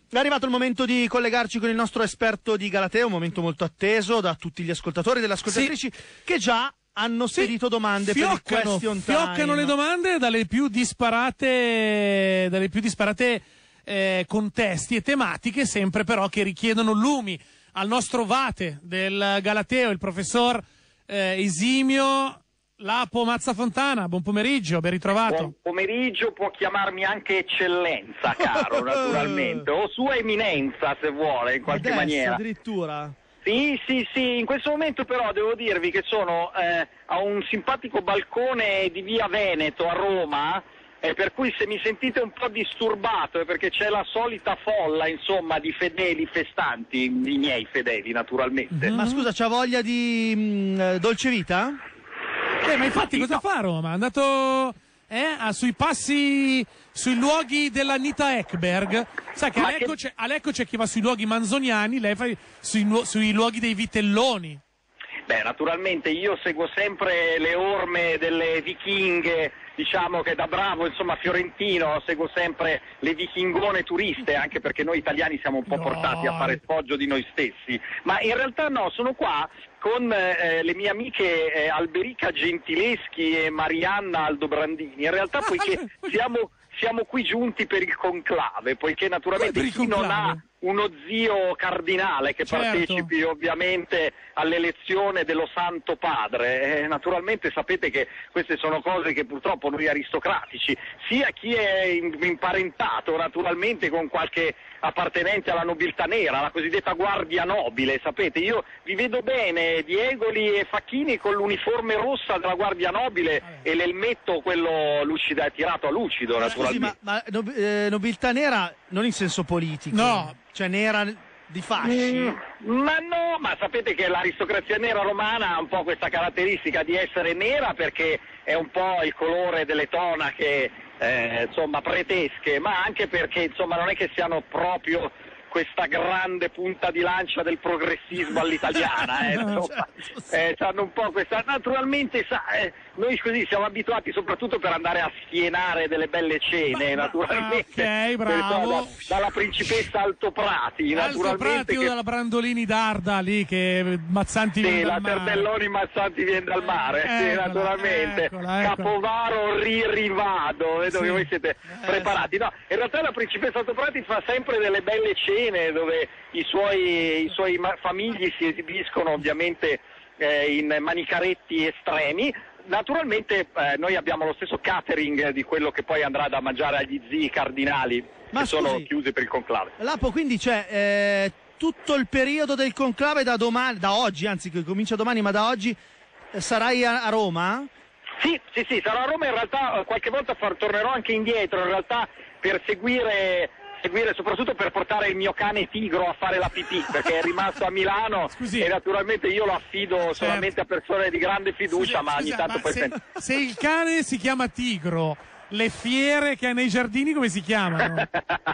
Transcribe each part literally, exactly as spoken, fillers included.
È arrivato il momento di collegarci con il nostro esperto di Galateo, un momento molto atteso da tutti gli ascoltatori e delle ascoltatrici sì. che già hanno spedito sì. domande fioccano, per il question time. Fioccano le domande dalle più disparate, dalle più disparate eh, contesti e tematiche, sempre però che richiedono lumi al nostro vate del Galateo, il professor eh, esimio Lapo Mazzafontana. Buon pomeriggio, ben ritrovato. Buon pomeriggio, può chiamarmi anche eccellenza, caro, naturalmente, o sua eminenza se vuole, in qualche Adesso, maniera. Addirittura. Sì, sì, sì, in questo momento però devo dirvi che sono eh, a un simpatico balcone di via Veneto a Roma, eh, per cui se mi sentite un po' disturbato è perché c'è la solita folla, insomma, di fedeli festanti, i miei fedeli naturalmente. Mm-hmm. Ma scusa, c'ha voglia di mh, dolce vita? Eh, ma infatti cosa fa a Roma? È andato eh, a, sui passi, sui luoghi della Nita Ekberg. Sai che a Lecco, che... C'è, a Lecco c'è chi va sui luoghi manzoniani, lei fa sui, sui luoghi dei vitelloni. Beh, naturalmente io seguo sempre le orme delle vichinghe, diciamo che da bravo, insomma, fiorentino, seguo sempre le vichingone turiste, anche perché noi italiani siamo un po' no. portati a fare sfoggio di noi stessi. Ma in realtà no, sono qua con eh, le mie amiche eh, Alberica Gentileschi e Marianna Aldobrandini. In realtà poiché siamo, siamo qui giunti per il conclave, poiché naturalmente chi conclave? non ha uno zio cardinale che certo. partecipi ovviamente all'elezione dello Santo Padre. Eh, naturalmente sapete che queste sono cose che purtroppo noi aristocratici, sia chi è imparentato naturalmente con qualche appartenente alla nobiltà nera, la cosiddetta guardia nobile, sapete, io vi vedo bene Diegoli e Facchini con l'uniforme rossa della guardia nobile ah, e l'elmetto quello lucido, tirato a lucido naturalmente. Scusi, ma, ma nob eh, nobiltà nera non in senso politico? No. Cioè nera di fasci? Mm, ma no, ma sapete che l'aristocrazia nera romana ha un po' questa caratteristica di essere nera perché è un po' il colore delle tonache, eh, insomma, pretesche, ma anche perché, insomma, non è che siano proprio questa grande punta di lancia del progressismo all'italiana, eh, insomma, eh, hanno un po' questa, naturalmente sa, eh, noi così siamo abituati soprattutto per andare a schienare delle belle cene, ma, naturalmente, ok, bravo. Da, dalla principessa Altoprati, naturalmente, Altoprati che... o dalla Brandolini d'Arda lì che Mazzanti sì, viene dal la mare. Terdelloni Mazzanti viene dal mare, eh, sì, eccola, naturalmente, eccola, eccola. Capovaro Ririvado, vedo sì. che voi siete eh, preparati, no, in realtà la principessa Altoprati fa sempre delle belle cene dove i suoi, i suoi famigli si esibiscono ovviamente eh, in manicaretti estremi. Naturalmente eh, noi abbiamo lo stesso catering di quello che poi andrà da mangiare agli zii cardinali Ma che scusi, sono chiusi per il conclave. Lapo, quindi c'è eh, tutto il periodo del conclave da domani, da oggi, anzi che comincia domani, ma da oggi eh, sarai a, a Roma? Sì, sì, sì, sarò a Roma, in realtà qualche volta far, tornerò anche indietro, in realtà per seguire... seguire soprattutto per portare il mio cane Tigro a fare la pipì perché è rimasto a Milano. Scusi. E naturalmente io lo affido certo. solamente a persone di grande fiducia. Scusa, ma ogni tanto ma poi se, se il cane si chiama Tigro, le fiere che ha nei giardini come si chiamano?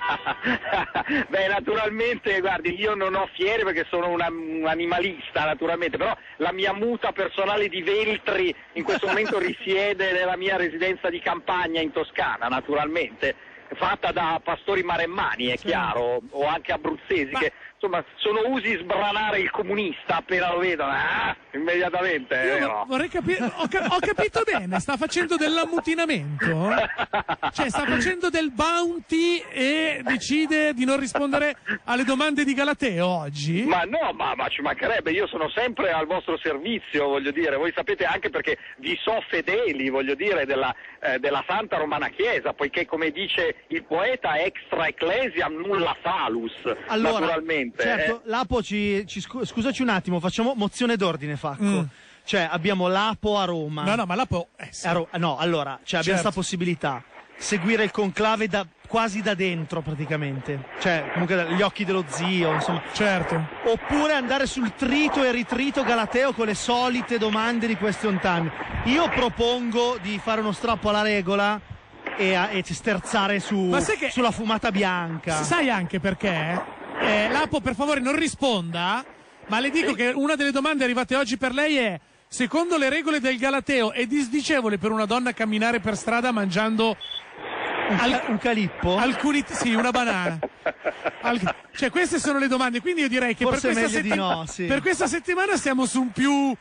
Beh, naturalmente, guardi, io non ho fiere perché sono una, un animalista, naturalmente, però la mia muta personale di Veltri in questo momento risiede nella mia residenza di campagna in Toscana, naturalmente, fatta da pastori maremmani, è sì. chiaro, o anche abruzzesi, Ma... che insomma sono usi sbranare il comunista appena lo vedono, ah, immediatamente. Io eh, no. vorrei capire, ho, ca ho capito bene, sta facendo dell'ammutinamento? Cioè sta facendo del bounty e decide di non rispondere alle domande di Galateo oggi? Ma no, ma, ma ci mancherebbe, io sono sempre al vostro servizio, voglio dire, voi sapete anche perché vi so fedeli, voglio dire, della, eh, della Santa Romana Chiesa, poiché come dice il poeta extra ecclesiam nulla salus, allora, naturalmente. Certo, eh. Lapo, ci, ci, scusaci un attimo, facciamo mozione d'ordine, Facco. Mm. Cioè, abbiamo Lapo a Roma. No, no, ma Lapo... Eh, sì. a Ro no, allora, cioè, abbiamo questa certo. possibilità. Seguire il conclave da, quasi da dentro, praticamente. Cioè, comunque dagli occhi dello zio, insomma. Certo. Oppure andare sul trito e ritrito galateo con le solite domande di question time. Io propongo di fare uno strappo alla regola e, a, e sterzare su, che... sulla fumata bianca. Sai anche perché? Eh, Lapo, per favore, non risponda, ma le dico che una delle domande arrivate oggi per lei è: secondo le regole del Galateo è disdicevole per una donna camminare per strada mangiando Al- un calippo? Alcuni, sì, una banana. Al- cioè, queste sono le domande. Quindi io direi che per questa, setti- no, sì. per questa settimana stiamo su un più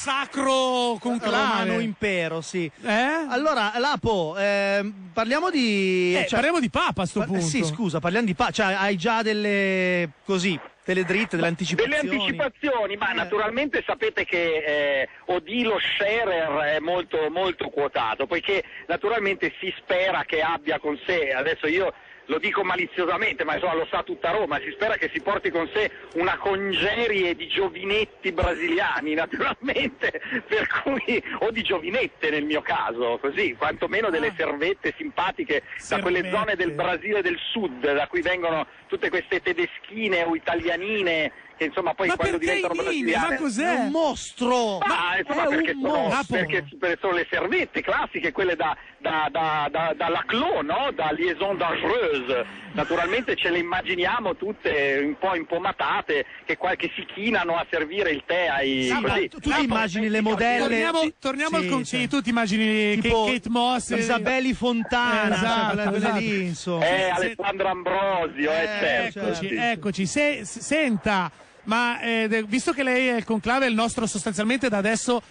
sacro conclave. Romano impero, sì. Eh? Allora, Lapo, eh, parliamo di... Eh, cioè, parliamo di Papa a sto pa- punto. Sì, scusa, parliamo di Papa. Cioè, hai già delle... così... delle dritte, delle anticipazioni. Delle anticipazioni, ma eh. naturalmente sapete che eh, Odilo Scherer è molto, molto quotato, poiché naturalmente si spera che abbia con sé, adesso io lo dico maliziosamente, ma insomma lo sa tutta Roma, si spera che si porti con sé una congerie di giovinetti brasiliani, naturalmente, per cui, o di giovinette nel mio caso, così, quantomeno delle ah. servette simpatiche servette. da quelle zone del Brasile del Sud, da cui vengono tutte queste tedeschine o italianine, che insomma poi ma quando diventano brasiliane... Ma cos'è? È un mostro! Ma insomma, è perché, un sono, mostro! perché sono le servette classiche, quelle da, da, da, da, da Laclos, no? Da Liaison Dangereuse. Naturalmente ce le immaginiamo tutte un po' impomatate, che, qua, che si chinano a servire il tè ai... Sì, così. tu ti immagini le modelle... Torniamo, torniamo sì, al consiglio, sì. tu ti immagini Tipo Kate Moss, Isabelli Fontana, Esatto, cioè quelle, quelle esatto. lì, insomma. Eh, se- Alessandro Ambrosio, eh, Eh, certo. Eccoci, sì. eccoci. Se, se- senta, ma eh, de- visto che lei è il conclave, è il nostro sostanzialmente da adesso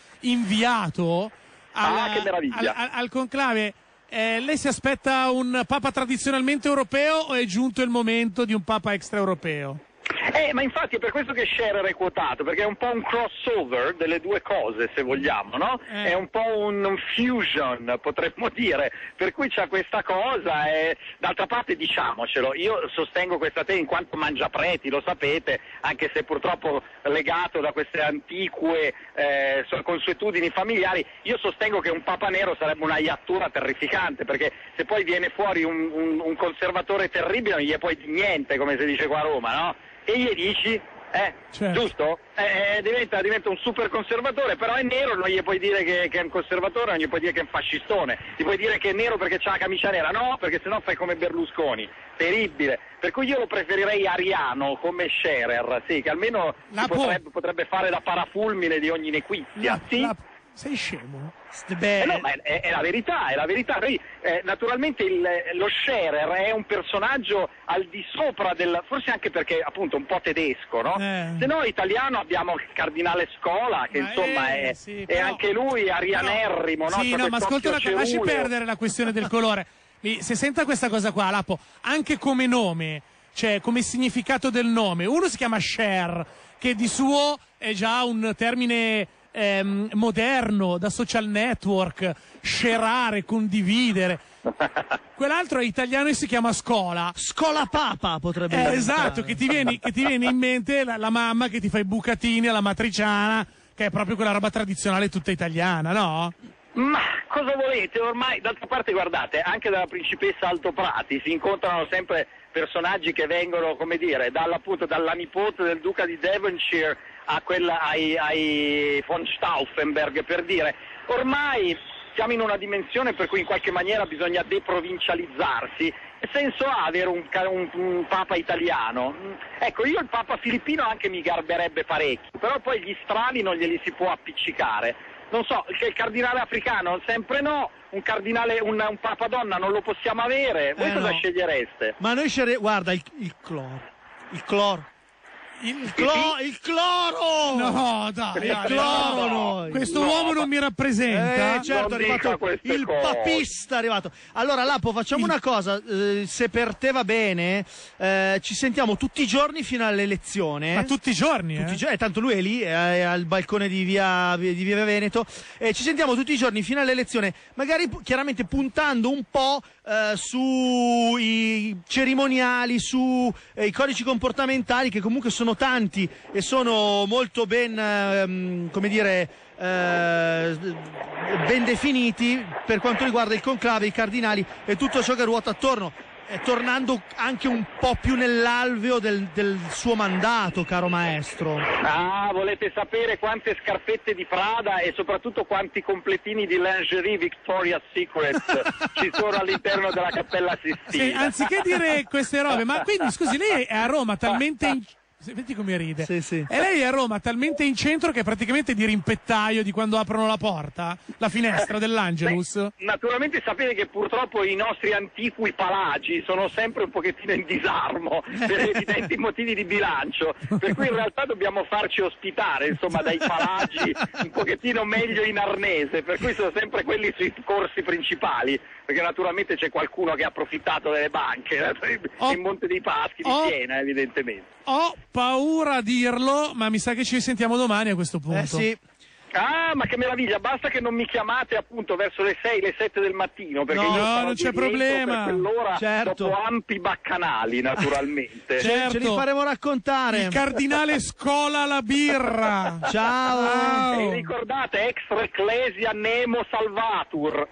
inviato al, Ah, che meraviglia. al, al- al conclave, eh, lei si aspetta un papa tradizionalmente europeo o è giunto il momento di un papa extraeuropeo? Eh, ma infatti è per questo che Scherer è quotato, perché è un po' un crossover delle due cose, se vogliamo, no? Eh. È un po' un, un fusion, potremmo dire, per cui c'ha questa cosa e d'altra parte diciamocelo, io sostengo questa tesi in quanto mangiapreti, lo sapete, anche se purtroppo legato da queste antique eh, so- consuetudini familiari, io sostengo che un Papa Nero sarebbe una iattura terrificante, perché se poi viene fuori un, un, un conservatore terribile non gli è poi di niente, come si dice qua a Roma, no? E gli dici, eh, Certo. giusto? Eh, diventa, diventa un super conservatore, però è nero, non gli puoi dire che, che è un conservatore, non gli puoi dire che è un fascistone, gli puoi dire che è nero perché c'ha la camicia nera, no, perché sennò fai come Berlusconi, terribile, per cui io lo preferirei ariano come Scherer, sì, che almeno La si po- potrebbe, potrebbe fare da parafulmine di ogni nequizia, La- sì? la- sei scemo? Beh, Eh no, ma è, è la verità, è la verità. Noi, eh, naturalmente il, lo Scherer è un personaggio al di sopra del, forse anche perché appunto un po' tedesco, no? Eh. Se no italiano abbiamo il cardinale Scola, che Ma insomma eh, è, sì, è però- anche lui arianerrimo, no? Sì, C'ha no, ma ascolta una quest'occhio cosa, lasci ceruleo. perdere la questione del colore. Mi- Se senta questa cosa qua, Lapo, anche come nome, cioè come significato del nome, uno si chiama share, che di suo è già un termine ehm, moderno, da social network, scerare, condividere. Quell'altro è italiano e si chiama Scola. Scola Papa potrebbe Eh, diventare. esatto, che ti viene, che ti viene in mente la, la mamma che ti fa i bucatini alla matriciana, che è proprio quella roba tradizionale tutta italiana, no? Ma cosa volete? Ormai, d'altra parte guardate, anche dalla principessa Altoprati si incontrano sempre personaggi che vengono, come dire, dall'appunto dalla nipote del duca di Devonshire a quella ai, ai von Stauffenberg, per dire. Ormai siamo in una dimensione per cui in qualche maniera bisogna deprovincializzarsi. Che senso ha avere un, un, un papa italiano? Ecco, io il papa filippino anche mi garberebbe parecchio, però poi gli strali non glieli si può appiccicare. Non so, che il cardinale africano sempre no, un cardinale, un, un papa donna non lo possiamo avere. Voi Eh, cosa no. scegliereste? Ma noi scere... guarda il, il cloro. Il cloro. Il, Il, clo... il cloro! No, dai, Il dai, cloro no. noi. Questo No, uomo non mi rappresenta. Eh, certo, Non è arrivato dica queste il cose. papista è arrivato. Allora, Lapo, facciamo Il- una cosa, eh, se per te va bene, eh, ci sentiamo tutti i giorni fino all'elezione. Ma tutti i giorni, Tutti eh? i giorni, eh, tanto lui è lì, è al balcone di via, di via Veneto, e ci sentiamo tutti i giorni fino all'elezione, magari pu- chiaramente puntando un po' eh, sui cerimoniali, su eh, i codici comportamentali, che comunque sono tanti e sono molto ben, ehm, come dire, eh, ben definiti per quanto riguarda il conclave, i cardinali e tutto ciò che ruota attorno. Eh, tornando anche un po' più nell'alveo del, del suo mandato, caro maestro. Ah, volete sapere quante scarpette di Prada e soprattutto quanti completini di lingerie Victoria's Secret ci sono all'interno della Cappella Sistina? Sì, anziché dire queste robe, ma quindi scusi, lei è a Roma talmente in- Senti come ride. Sì, sì. E lei è a Roma talmente in centro che è praticamente di rimpettaio di quando aprono la porta, la finestra dell'Angelus. Beh, naturalmente sapete che purtroppo i nostri antiqui palagi sono sempre un pochettino in disarmo per evidenti motivi di bilancio, per cui in realtà dobbiamo farci ospitare, insomma, dai palagi un pochettino meglio in arnese, per cui sono sempre quelli sui corsi principali, perché naturalmente c'è qualcuno che ha approfittato delle banche, oh, in Monte dei Paschi di oh, Siena, evidentemente. Ho paura a dirlo, ma mi sa che ci sentiamo domani a questo punto. Eh sì. Ah, ma che meraviglia, basta che non mi chiamate appunto verso le sei, le sette del mattino, perché no, io no, non c'è problema. Per quell'ora, certo. dopo ampi baccanali, naturalmente. Certo. Ce li faremo raccontare. Il cardinale scola la birra. Ciao. Ciao. E ricordate, extra ecclesia nemo salvatur.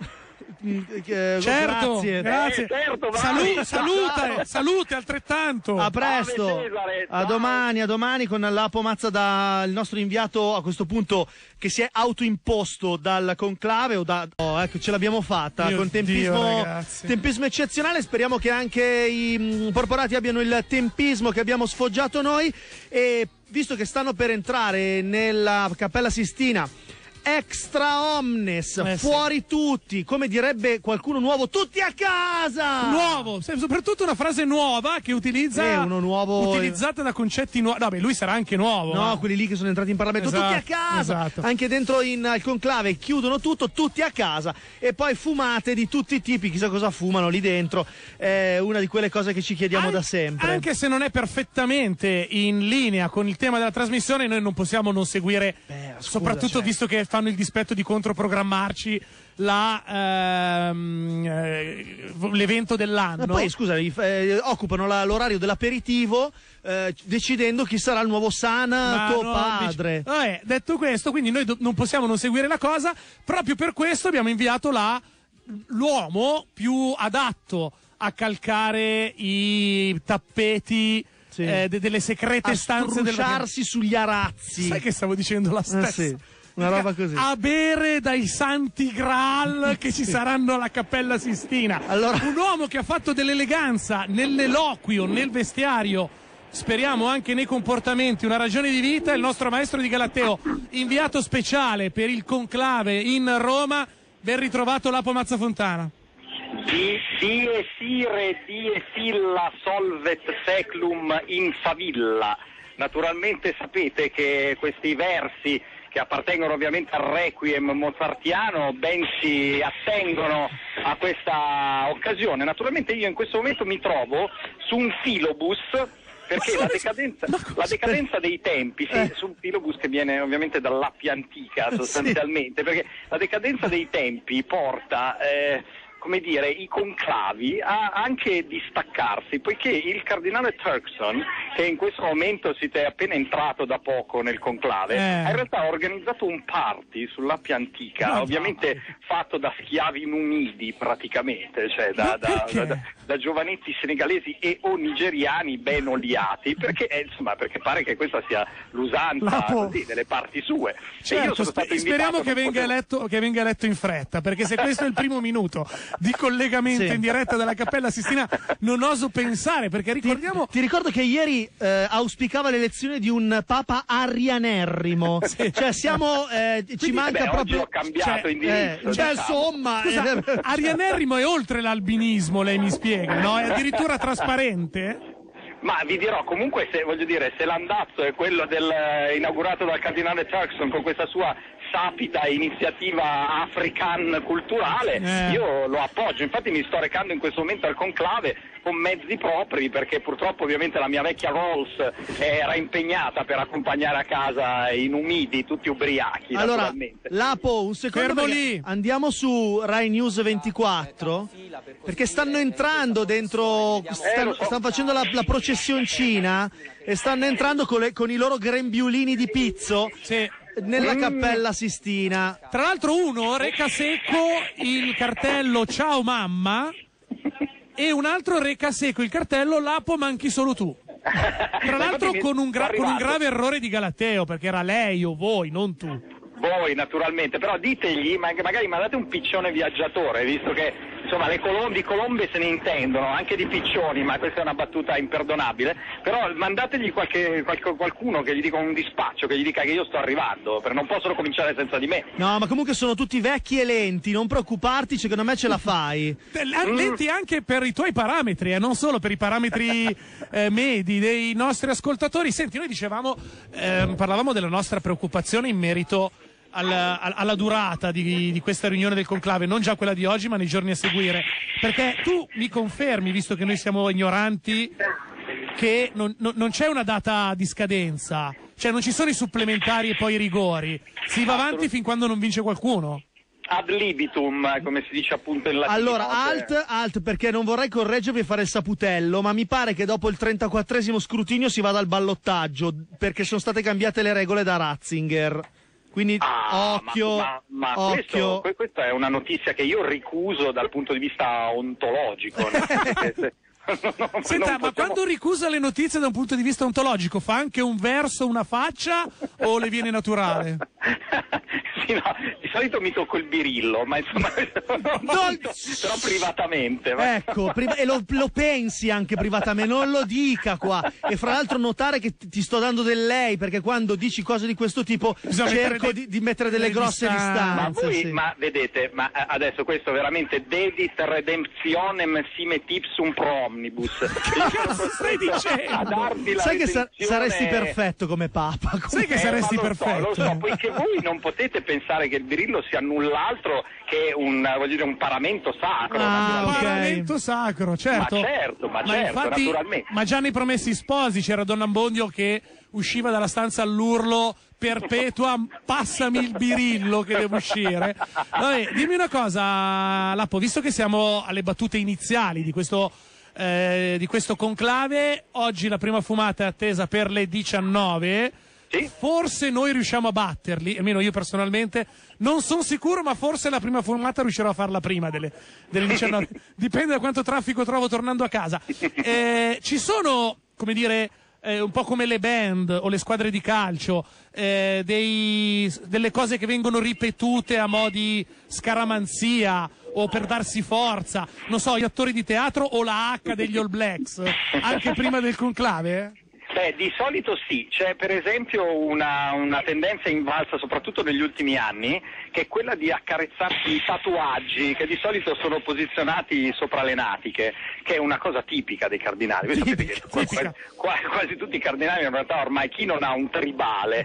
Eh, certo, grazie. grazie. Eh, certo, vai. Salu- salute, salute altrettanto. A presto, Salve, Cesare, a ciao. domani, a domani con l'Apo Mazza, da il nostro inviato a questo punto che si è autoimposto dal conclave o da oh, ecco, ce l'abbiamo fatta Mio con tempismo, Dio, tempismo eccezionale. Speriamo che anche i mh, porporati abbiano il tempismo che abbiamo sfoggiato noi, e visto che stanno per entrare nella Cappella Sistina extra omnes, eh, fuori sì. tutti, come direbbe qualcuno nuovo, tutti a casa! Nuovo, soprattutto una frase nuova che utilizza eh, uno nuovo utilizzata da concetti nuovi. No, beh, lui sarà anche nuovo. No, ma... quelli lì che sono entrati in Parlamento, esatto, tutti a casa! Esatto. Anche dentro in, al conclave chiudono tutto, tutti a casa, e poi fumate di tutti i tipi, chissà cosa fumano lì dentro, è una di quelle cose che ci chiediamo An- da sempre. Anche se non è perfettamente in linea con il tema della trasmissione, noi non possiamo non seguire, Beh, scusa, soprattutto cioè... visto che fanno il dispetto di controprogrammarci la, ehm, eh, l'evento dell'anno. Ma poi scusa, eh, occupano la, l'orario dell'aperitivo eh, decidendo chi sarà il nuovo Sanato no, padre. Dici... Eh, detto questo, quindi noi do- non possiamo non seguire la cosa. Proprio per questo abbiamo inviato la, l'uomo più adatto a calcare i tappeti. Sì. Eh, de- delle secrete a stanze del strusciarsi sugli arazzi. Sai che stavo dicendo la stessa? Eh sì, una roba così. A bere dai santi Graal che ci saranno alla Cappella Sistina. Allora... Un uomo che ha fatto dell'eleganza nell'eloquio, nel vestiario, speriamo anche nei comportamenti, una ragione di vita, il nostro maestro di Galateo, inviato speciale per il conclave in Roma. Ben ritrovato Lapo Mazzafontana. Di die sire die filla solvet seclum in favilla. Naturalmente sapete che questi versi, che appartengono ovviamente al requiem mozartiano, ben si attengono a questa occasione. Naturalmente io in questo momento mi trovo su un filobus, perché la decadenza, la decadenza dei tempi, sì, eh. su un filobus che viene ovviamente dall'Appia Antica sostanzialmente, sì. Perché la decadenza dei tempi porta... Eh, come dire, i conclavi a anche distaccarsi, poiché il cardinale Turkson, che in questo momento siete appena entrato da poco nel conclave, eh. ha in realtà organizzato un party sull'Appia Antica, no, ovviamente no. fatto da schiavi numidi praticamente, cioè da, da, da, da, da giovanetti senegalesi e o nigeriani ben oliati, perché eh, insomma perché pare che questa sia l'usanza così, delle parti sue. Certo, e io sono sper- stato speriamo che venga, poter... eletto, che venga eletto in fretta, perché se questo è il primo minuto di collegamento sì. in diretta dalla Cappella Sistina, non oso pensare, perché ricordiamo... Ti, ti ricordo che ieri eh, auspicava l'elezione di un papa arianerrimo, sì. cioè siamo eh, ci Quindi, manca beh, proprio... Oggi ho cambiato cioè, indirizzo. Eh, cioè insomma... Scusa, eh, arianerrimo è oltre l'albinismo, lei mi spiega, no? È addirittura trasparente? Ma vi dirò, comunque, se voglio dire, se l'andazzo è quello del, eh, inaugurato dal cardinale Turkson con questa sua sapida iniziativa african culturale, eh. io lo appoggio. Infatti mi sto recando in questo momento al conclave con mezzi propri, perché purtroppo ovviamente la mia vecchia Rolls era impegnata per accompagnare a casa i numidi, tutti ubriachi. Allora, Lapo, un secondo, andiamo su Rai News ventiquattro, perché stanno entrando dentro, stanno, stanno facendo la, la processioncina e stanno entrando con, le, con i loro grembiulini di pizzo. Sì. Nella Cappella Sistina. Tra l'altro uno reca secco il cartello Ciao mamma e un altro reca secco il cartello Lapo manchi solo tu. Tra l'altro con un, gra- con un grave errore di Galateo, perché era lei o voi, non tu. Voi naturalmente, però ditegli, magari mandate un piccione viaggiatore, visto che insomma le colombe, di colombe se ne intendono, anche di piccioni, ma questa è una battuta imperdonabile, però mandategli qualche, qualche, qualcuno che gli dica un dispaccio, che gli dica che io sto arrivando, perché non possono cominciare senza di me. No, ma comunque sono tutti vecchi e lenti, non preoccuparti, secondo me ce la fai. Lenti anche per i tuoi parametri, eh, non solo per i parametri eh, medi dei nostri ascoltatori. Senti, noi dicevamo, eh, parlavamo della nostra preoccupazione in merito alla, alla durata di, di questa riunione del conclave, non già quella di oggi ma nei giorni a seguire, perché tu mi confermi, visto che noi siamo ignoranti, che non, non, non c'è una data di scadenza, cioè non ci sono i supplementari e poi i rigori, si va avanti fin quando non vince qualcuno. Ad libitum, come si dice appunto in latino. Allora, alt, alt, perché non vorrei correggervi e fare il saputello, ma mi pare che dopo il trentaquattresimo scrutinio si vada al ballottaggio, perché sono state cambiate le regole da Ratzinger. Quindi ah, occhio, ma, ma, ma occhio. Questo, questa è una notizia che io ricuso dal punto di vista ontologico. se, no, no, Senta, ma possiamo... quando ricusa le notizie da un punto di vista ontologico, fa anche un verso, una faccia, o le viene naturale? Sì, no, di solito mi tocco il birillo, ma insomma, no, però privatamente. Ma... Ecco, pri- e lo, lo pensi anche privatamente, non lo dica qua. E fra l'altro notare che ti sto dando del lei, perché quando dici cose di questo tipo bisogna cerco di, di mettere delle grosse distanze. Ma, voi, sì. ma vedete, ma adesso questo veramente dedit redemptionem sime tipsum pro omnibus. Cosa stai dicendo? Sai che sa- saresti perfetto come Papa. Come... Sai che eh, saresti lo perfetto. So, lo so, poiché voi non potete pensare che il birillo sia null'altro che un, voglio dire, un paramento sacro. Ah, un paramento sacro, certo. Ma certo, ma, ma certo, infatti, naturalmente. Ma già nei Promessi Sposi c'era Don Abbondio che usciva dalla stanza all'urlo: Perpetua, passami il birillo che devo uscire. Vabbè, dimmi una cosa, Lapo, visto che siamo alle battute iniziali di questo eh, di questo conclave, oggi la prima fumata è attesa per le diciannove. Sì? Forse noi riusciamo a batterli, almeno io personalmente non sono sicuro, ma forse la prima fumata riuscirò a farla prima delle, delle diciannove. Dipende da quanto traffico trovo tornando a casa. Eh, ci sono, come dire, eh, un po' come le band o le squadre di calcio, eh, dei, delle cose che vengono ripetute a mo' di scaramanzia o per darsi forza, non so, gli attori di teatro o la H degli All Blacks, anche prima del conclave? Beh, di solito sì, c'è per esempio una, una tendenza invalsa soprattutto negli ultimi anni, che è quella di accarezzarsi i tatuaggi che di solito sono posizionati sopra le natiche, che è una cosa tipica dei cardinali. Voi sapete che quasi, quasi, quasi tutti i cardinali in realtà ormai chi non ha un tribale?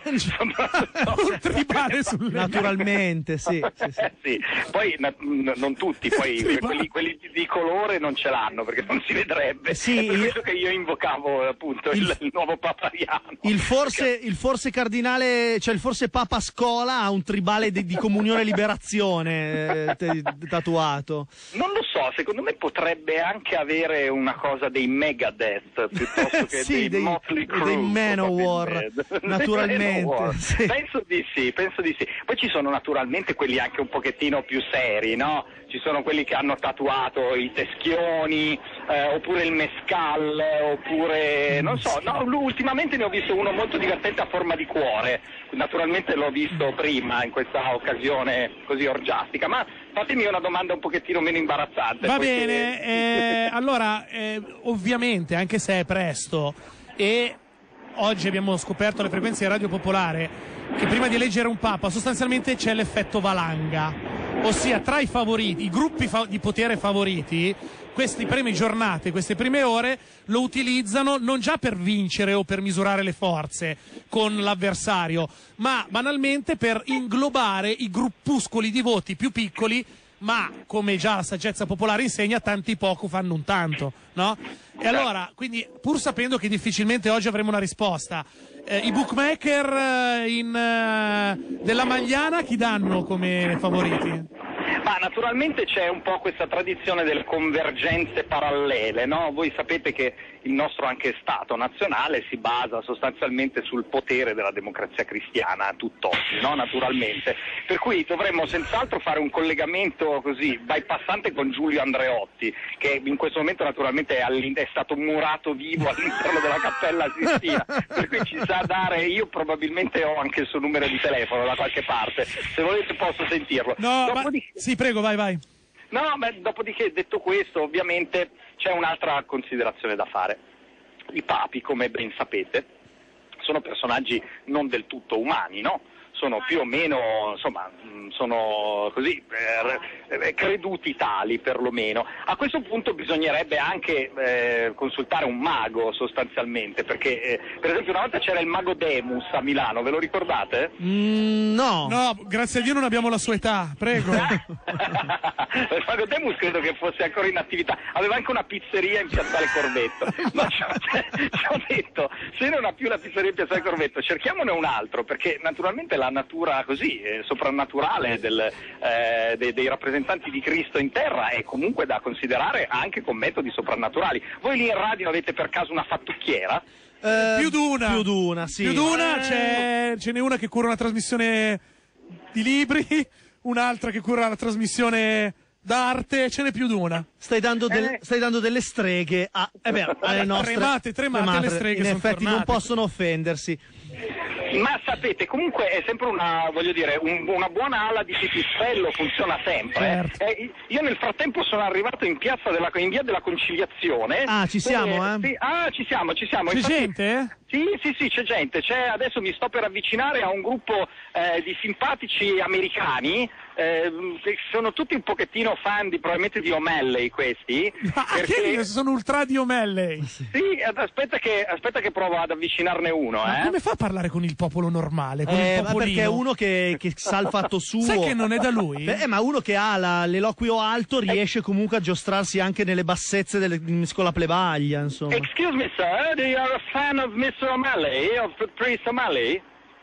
Un tribale sulle naturalmente, sì. sì, sì. Eh, sì. Poi na- non tutti, poi quelli, quelli di colore non ce l'hanno perché non si vedrebbe. Sì, è per io... questo che io invocavo appunto il, il nuovo papariano. Il forse, il forse cardinale, cioè il forse Papa Scola ha un tribale di, di comunione e liberazione eh, te, tatuato. Non lo so, secondo me potrebbe anche avere una cosa dei Megadeth piuttosto che sì, dei, dei Motley Crue, dei Manowar, naturalmente. Manowar. Sì. Penso di sì, penso di sì. Poi ci sono naturalmente quelli anche un pochettino più seri, no? Ci sono quelli che hanno tatuato i teschioni, eh, oppure il mescal, oppure non so, no, ultimamente ne ho visto uno molto divertente a forma di cuore, naturalmente l'ho visto prima in questa occasione così orgiastica, ma fatemi una domanda un pochettino meno imbarazzante. Va poiché... bene, eh, allora eh, ovviamente anche se è presto e oggi abbiamo scoperto alle frequenze di Radio Popolare che prima di eleggere un Papa sostanzialmente c'è l'effetto valanga, ossia tra i favoriti, i gruppi fa- di potere favoriti, queste prime giornate, queste prime ore lo utilizzano non già per vincere o per misurare le forze con l'avversario, ma banalmente per inglobare i gruppuscoli di voti più piccoli, ma come già la saggezza popolare insegna, tanti poco fanno un tanto, no? E allora, quindi, pur sapendo che difficilmente oggi avremo una risposta, eh, i bookmaker eh, in, eh, della Magliana chi danno come favoriti? Ma naturalmente c'è un po' questa tradizione delle convergenze parallele, no? Voi sapete che il nostro anche Stato nazionale si basa sostanzialmente sul potere della democrazia cristiana tutt'oggi, no? Naturalmente. Per cui dovremmo senz'altro fare un collegamento così bypassante con Giulio Andreotti, che in questo momento naturalmente è, è stato murato vivo all'interno della Cappella Sistina, per cui ci sa dare, io probabilmente ho anche il suo numero di telefono da qualche parte, se volete posso sentirlo. No, ma... Sì, prego, vai, vai. No, ma dopodiché, detto questo, ovviamente c'è un'altra considerazione da fare. I papi, come ben sapete, sono personaggi non del tutto umani, no? Sono più o meno, insomma, sono così, eh, creduti tali perlomeno. A questo punto bisognerebbe anche eh, consultare un mago sostanzialmente, perché eh, per esempio una volta c'era il mago Demus a Milano, ve lo ricordate? Mm, no. No, grazie a Dio non abbiamo la sua età, prego. Il mago Demus credo che fosse ancora in attività, aveva anche una pizzeria in Piazzale Corvetto. Ma ci ho detto, se non ha più la pizzeria in Piazzale Corvetto, cerchiamone un altro, perché naturalmente la natura così, eh, soprannaturale del, eh, dei, dei rappresentanti di Cristo in terra è comunque da considerare anche con metodi soprannaturali. Voi lì in radio avete per caso una fattucchiera? Eh, più d'una. Più d'una, sì. Più d'una, eh... c'è, ce n'è una che cura una trasmissione di libri, un'altra che cura la trasmissione d'arte, ce n'è più d'una. Stai dando, del, Eh. stai dando delle streghe a, eh beh, alle nostre... Tremate, tremate, le streghe in sono effetti non tornate. possono offendersi. Ma sapete, comunque è sempre una, voglio dire, un, una buona ala di pipistrello funziona sempre. Certo. Eh, io nel frattempo sono arrivato in piazza della, in via della Conciliazione. Ah, ci siamo, dove- eh? sì, ah, ci siamo, ci siamo. C'è Infatti- gente, eh? Sì, sì, sì, c'è gente. C'è, adesso mi sto per avvicinare a un gruppo eh, di simpatici americani. Eh, che sono tutti un pochettino fan di, probabilmente di O'Malley questi. Ma perché- che sono ultra di O'Malley? Sì, aspetta che, aspetta che provo ad avvicinarne uno, Ma eh. come fa a parlare con il popolo normale, con Eh, il ma popolino? perché è uno che, che sa il fatto suo. Sai che non è da lui? Beh, ma uno che ha la- l'eloquio alto riesce comunque a giostrarsi anche nelle bassezze delle, con la plebaglia, insomma. Excuse me, sir, do you are a fan of mister O'Malley, of Priest O'Malley?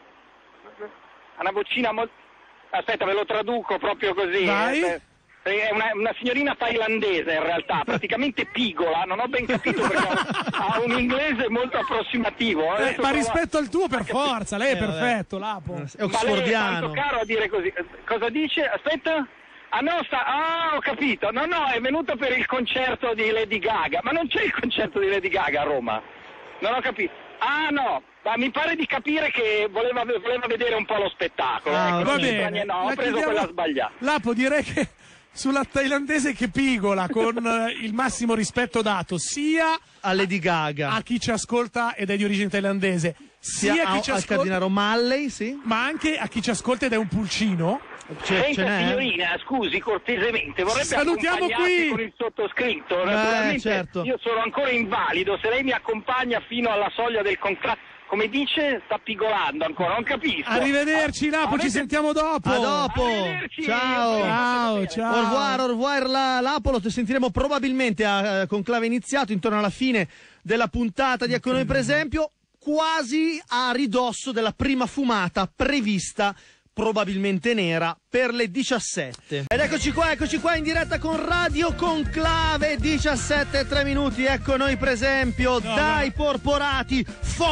Una vocina molto... Aspetta, ve lo traduco proprio così. Vai. eh, È una, una signorina thailandese in realtà, praticamente pigola, non ho ben capito perché ha, ha un inglese molto approssimativo. Eh, Adesso ma prova- rispetto al tuo, per forza, lei è Eh, vabbè. perfetto, Lapo. È Ma lei è oxfordiano. tanto caro a dire così. Cosa dice? Aspetta. Ah no, sta... ah, ho capito. No, no, è venuto per il concerto di Lady Gaga. Ma non c'è il concerto di Lady Gaga a Roma. Non ho capito. Ah no, ma mi pare di capire che voleva, voleva vedere un po' lo spettacolo. Ah, ecco, Va non c'entra bene, niente. No, la ho preso chiudiamo- quella sbagliata. Lapo, direi che sulla thailandese che pigola, con eh, il massimo rispetto dato sia A Lady Gaga. a chi ci ascolta ed è di origine thailandese, sia, Sia a chi a- ci al ascolta, cardinale O'Malley, sì. ma anche a chi ci ascolta ed è un pulcino. C'è, ce Senta n'è? signorina, scusi cortesemente, vorrebbe Salutiamo accompagnarsi qui. con il sottoscritto. Beh, Naturalmente certo. io sono ancora invalido, se lei mi accompagna fino alla soglia del contratto, come dice, sta pigolando ancora, non capisco. Arrivederci, Lapo, Avete- ci sentiamo dopo. A dopo. Arrivederci. Ciao. Ciao, ciao. Au revoir, au revoir la, Lapolo, ti sentiremo probabilmente a, a conclave iniziato intorno alla fine della puntata di Ecco Noi per esempio, quasi a ridosso della prima fumata prevista, probabilmente nera, per le diciassette. Ed eccoci qua, eccoci qua in diretta con Radio Conclave, diciassette e tre minuti, Ecco Noi per esempio, No, dai no. porporati,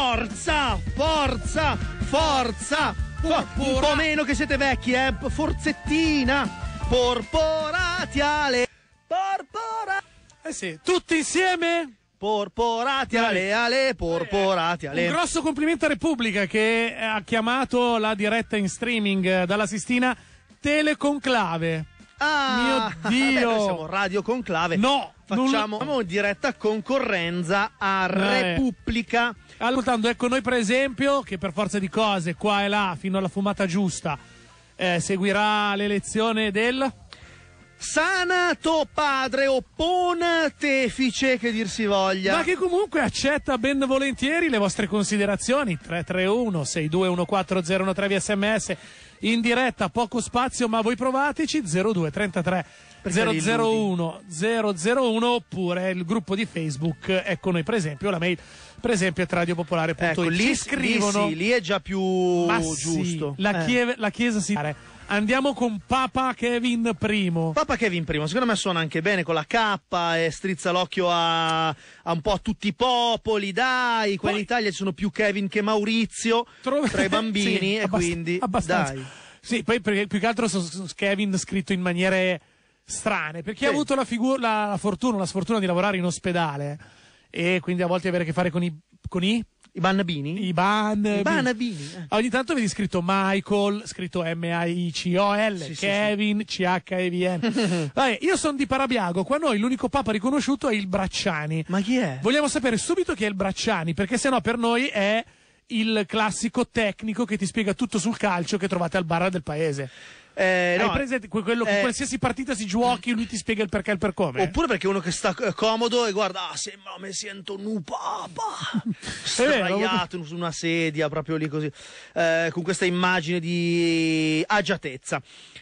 forza, forza, forza, Fo- un po' meno che siete vecchi, eh, forzettina, porporati ale, porporati. Eh sì, tutti insieme. Porporati ale ale, porporati Un ale. grosso complimento a Repubblica che ha chiamato la diretta in streaming eh, dalla Sistina Teleconclave. Ah, Mio Dio. noi siamo Radio Conclave. No, Facciamo non- diretta concorrenza a No, eh. Repubblica. Ascoltando, ecco noi per esempio, che per forza di cose, qua e là, fino alla fumata giusta, eh, seguirà l'elezione del... Sanato padre o pontefice, che dir si voglia. Ma che comunque accetta ben volentieri le vostre considerazioni. Tre tre uno sei due uno quattro zero uno tre via sms in diretta, poco spazio, ma voi provateci. Zero due trentatré zero zero uno zero zero uno oppure il gruppo di Facebook, ecco noi per esempio, la mail per esempio è radiopopolare punto it. Ecco, lì, Ci scrivono. lì sì, lì è già più Ma sì, giusto. la, Eh. chie- la chiesa si... Andiamo con Papa Kevin I. Papa Kevin I, secondo me suona anche bene con la K e strizza l'occhio a, a un po' a tutti i popoli, dai, qua in Poi- Italia ci sono più Kevin che Maurizio Tro- tra i bambini Sì, e abbast- quindi abbastanza. dai. Sì, poi perché più che altro sono sono Kevin scritto in maniere strane, perché ha Sì. avuto la, figu- la, la fortuna, la sfortuna di lavorare in ospedale e quindi a volte avere a che fare con i con i I Bannabini? I Bannabini. I Bannabini. Eh. Ogni tanto vedi scritto Michael, scritto M A I C O L, sì, Kevin, sì, sì. C H E V N. Vabbè, io sono di Parabiago, qua noi l'unico papa riconosciuto è il Bracciani. Ma chi è? Vogliamo sapere subito chi è il Bracciani, perché sennò per noi è il classico tecnico che ti spiega tutto sul calcio che trovate al bar del paese. Eh, Hai no, presente quello che eh, qualsiasi partita si giochi, lui ti spiega il perché e il per come? Oppure perché uno che sta comodo e guarda, ah, sembra mi sento nu papa, sdraiato su una sedia, proprio lì così, eh, con questa immagine di agiatezza.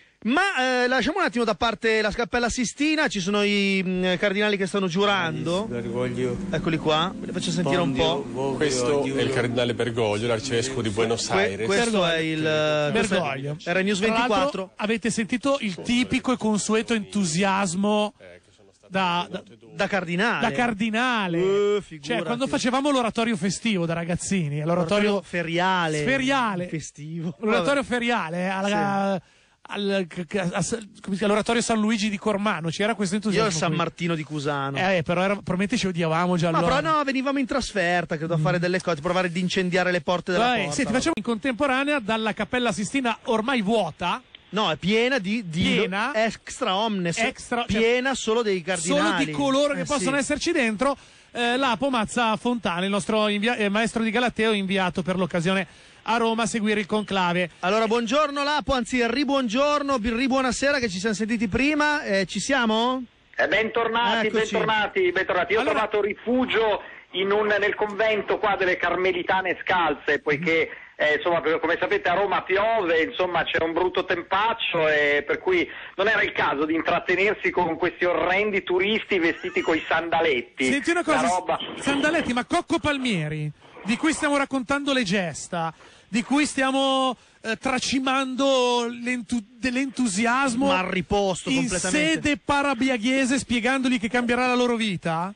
Ma eh, lasciamo un attimo da parte la Cappella Sistina, ci sono i mh, cardinali che stanno giurando. Bergoglio. Eccoli qua, ve li faccio sentire un po'. Questo è il cardinale Bergoglio, l'arcivescovo di Buenos Aires. Que- questo è il Bergoglio. Era News ventiquattro. Avete sentito il tipico e consueto entusiasmo da, da, da cardinale. Da cardinale. Uh, cioè, quando facevamo l'oratorio festivo da ragazzini, l'oratorio feriale. Feriale. Festivo. L'oratorio feriale alla, sì. Al, all'oratorio San Luigi di Cormano c'era questo entusiasmo. Io al San qui. Martino di Cusano. Eh, però era, probabilmente ci odiavamo già Ma allora. però no, venivamo in trasferta, credo, a fare delle cose, provare ad incendiare le porte della Vai, porta. Senti, facciamo in contemporanea dalla Cappella Sistina ormai vuota. No, è piena di, di piena, extra omnes, extra, piena cioè, solo dei cardinali. Solo di coloro che eh, possono sì. esserci dentro. Eh, Lapo Mazza Fontana, il nostro invia- eh, maestro di Galateo, inviato per l'occasione a Roma a seguire il conclave. Allora, buongiorno Lapo, anzi ribuongiorno, ribuonasera che ci siamo sentiti prima, eh, ci siamo? Eh, bentornati, Eccoci. bentornati, bentornati. Io Allora... ho trovato rifugio in un, nel convento qua delle Carmelitane Scalze, poiché eh, insomma, come sapete a Roma piove, insomma c'è un brutto tempaccio, e per cui non era il caso di intrattenersi con questi orrendi turisti vestiti coi sandaletti. Senti una cosa, La roba... sandaletti, ma Cocco Palmieri, di cui stiamo raccontando le gesta, di cui stiamo eh, tracimando l'entu- dell'entusiasmo Ma riposto in completamente. sede parabiaghese, spiegandogli che cambierà la loro vita,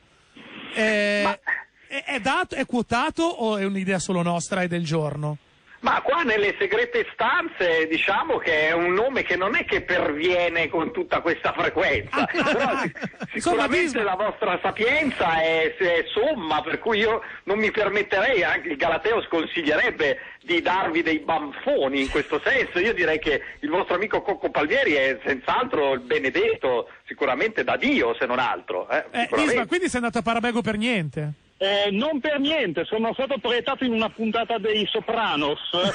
eh, Ma... è, è, dato, è quotato o è un'idea solo nostra e del giorno? Ma qua nelle segrete stanze diciamo che è un nome che non è che perviene con tutta questa frequenza, però sicuramente la vostra sapienza è, è somma, per cui io non mi permetterei, anche il Galateo sconsiglierebbe di darvi dei banfoni in questo senso. Io direi che il vostro amico Cocco Palmieri è senz'altro il benedetto, sicuramente da Dio se non altro. Eh, eh, Isma, quindi sei andato a Parabiago per niente? Eh, non per niente, sono stato proiettato in una puntata dei Sopranos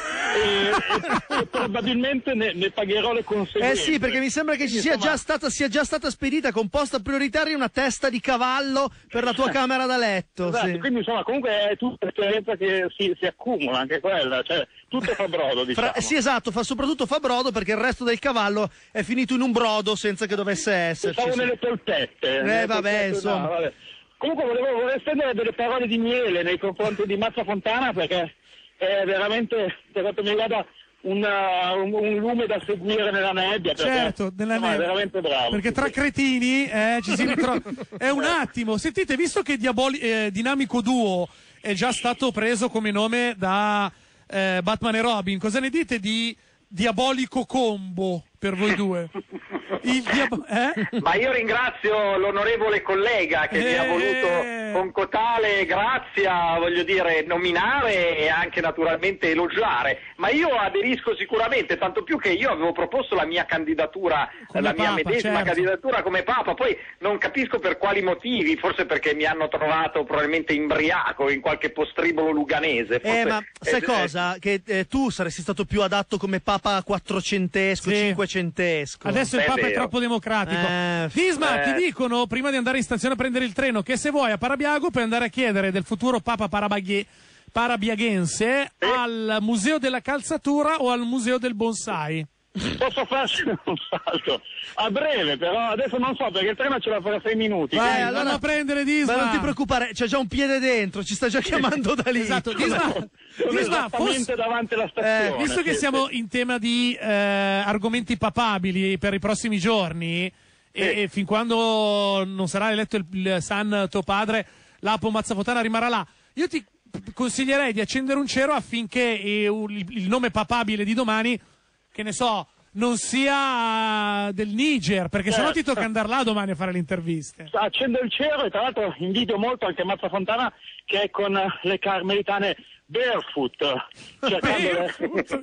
e, e, e probabilmente ne, ne pagherò le conseguenze. Eh sì, perché mi sembra che ci sia già stata, sia già stata spedita con posta prioritaria una testa di cavallo per la tua camera da letto. Esatto, sì. Quindi insomma comunque è tutta l'esperienza che si, si accumula, anche quella, cioè tutto fa brodo, diciamo. Fra, sì, esatto, fa soprattutto fa brodo perché il resto del cavallo è finito in un brodo senza che dovesse esserci. Stavo sì. nelle polpette. Eh nelle vabbè, polpette, insomma. No, vabbè. Comunque volevo, volevo spendere delle parole di miele nei confronti di Mazza Fontana, perché è veramente, per quanto mi riguarda, una, un, un lume da seguire nella nebbia. Perché, certo, nella insomma, nebbia. è veramente bravo. Perché tra cretini eh, ci si ritrova. È un attimo. Sentite, visto che Diaboli- eh, Dinamico Duo è già stato preso come nome da eh, Batman e Robin, cosa ne dite di Diabolico Combo per voi due? Il diab- eh? Ma io ringrazio l'onorevole collega che eh... mi ha voluto con cotale grazia, voglio dire, nominare e anche naturalmente elogiare, ma io aderisco sicuramente, tanto più che io avevo proposto la mia candidatura, come la mia Papa, medesima certo. candidatura come Papa, poi non capisco per quali motivi, forse perché mi hanno trovato probabilmente imbriaco in qualche postribolo luganese. Forse, Eh, ma sai eh, cosa? Che eh, tu saresti stato più adatto come Papa quattrocentesco, Sì. cinquecentesco. Adesso il È Papa è vero. troppo democratico. Eh, Disma, eh. ti dicono prima di andare in stazione a prendere il treno che se vuoi a Parabiago puoi andare a chiedere del futuro Papa Parabaghi- parabiaghense Sì. al Museo della Calzatura o al Museo del Bonsai. Posso farci un salto a breve, però adesso non so perché il treno ce l'ha fra sei minuti. Vai, quindi- allora- Vanno a prendere Disma. Ma non ti preoccupare, c'è già un piede dentro, ci sta già chiamando da lì. Esatto, Disma, Sono Disma, esattamente fosse- davanti alla stazione. Eh, visto che sì, siamo sì. in tema di eh, argomenti papabili per i prossimi giorni e, Sì. e fin quando non sarà eletto il, il San tuo padre, Lapo Mazzafotana rimarrà là. Io ti consiglierei di accendere un cero affinché eh, il, il nome papabile di domani, che ne so, non sia del Niger, perché certo. sennò ti tocca andare là domani a fare le interviste. Accendo il cielo e tra l'altro invidio molto anche Mazza Fontana che è con le carmelitane barefoot. Barefoot,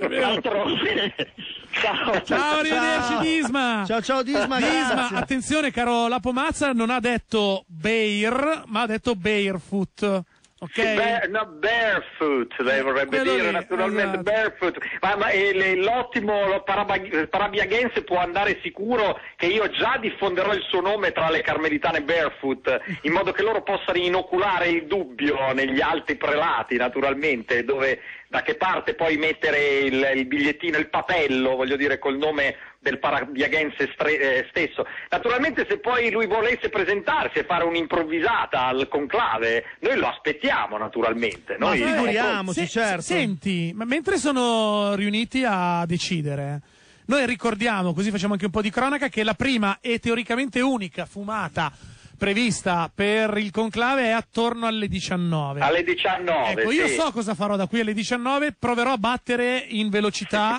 ciao. Ciao, arrivederci Disma. Ciao ciao Disma. Disma, grazie. attenzione caro Lapo Mazza, non ha detto bear, ma ha detto barefoot. Okay. Bear, no, barefoot, lei vorrebbe Quello dire, lì, naturalmente esatto. barefoot. Ma, ma e le, l'ottimo lo parabag- parabiaghense può andare sicuro che io già diffonderò il suo nome tra le carmelitane barefoot, in modo che loro possano inoculare il dubbio negli alti prelati, naturalmente, dove da che parte poi mettere il, il bigliettino, il papello, voglio dire, col nome del parabiaghense stre- eh, stesso. Naturalmente se poi lui volesse presentarsi e fare un'improvvisata al conclave, noi lo aspettiamo naturalmente. Ma Noi figuriamoci, Se- certo. se- Senti, ma mentre sono riuniti a decidere, noi ricordiamo, così facciamo anche un po' di cronaca, che la prima e teoricamente unica fumata prevista per il conclave è attorno alle diciannove. alle diciannove. Ecco, io sì. so cosa farò da qui alle diciannove, proverò a battere in velocità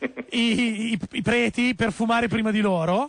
i, i, i preti per fumare prima di loro.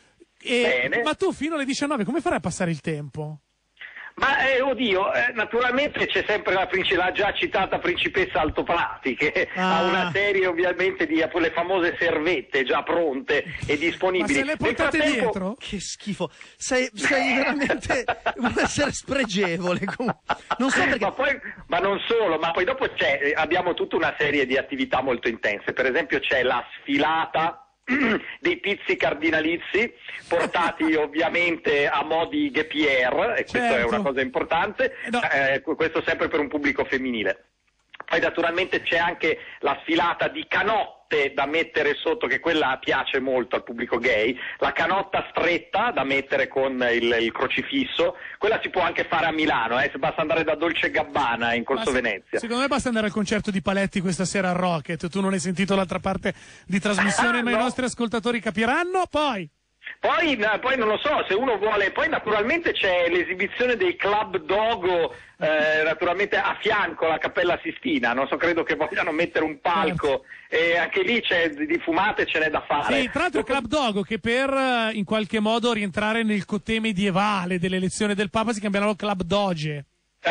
E, Bene. ma tu fino alle diciannove come farai a passare il tempo? Ma eh, oddio, eh, naturalmente c'è sempre la, princi- la già citata principessa Altoprati che Ah. ha una serie ovviamente di le famose servette già pronte e Ma disponibili. se le Nel portate frattempo- dietro? Che schifo. Sei, sei veramente un essere spregevole. Com- Non so perché. Ma, poi, ma non solo, ma poi dopo c'è, eh, abbiamo tutta una serie di attività molto intense. Per esempio c'è la sfilata dei pizzi cardinalizi portati ovviamente a mo' di guépière, e questa Certo. è una cosa importante, No. eh, questo sempre per un pubblico femminile. Poi naturalmente c'è anche la sfilata di canotte da mettere sotto, che quella piace molto al pubblico gay, la canotta stretta da mettere con il, il crocifisso, quella si può anche fare a Milano, eh, basta andare da Dolce Gabbana in Corso Ma se- Venezia. Secondo me basta andare al concerto di Paletti questa sera a Rocket. Tu non hai sentito l'altra parte di trasmissione, Ah, ma no. i nostri ascoltatori capiranno. Poi Poi, na- poi non lo so, se uno vuole, poi naturalmente c'è l'esibizione dei Club Dogo, eh, naturalmente a fianco alla Cappella Sistina, non so, credo che vogliano mettere un palco, e anche lì c'è di di fumate, ce n'è da fare. sì, tra l'altro il Club Dogo, che per eh, in qualche modo rientrare nel cotè medievale dell'elezione del Papa si chiameranno Club Doge.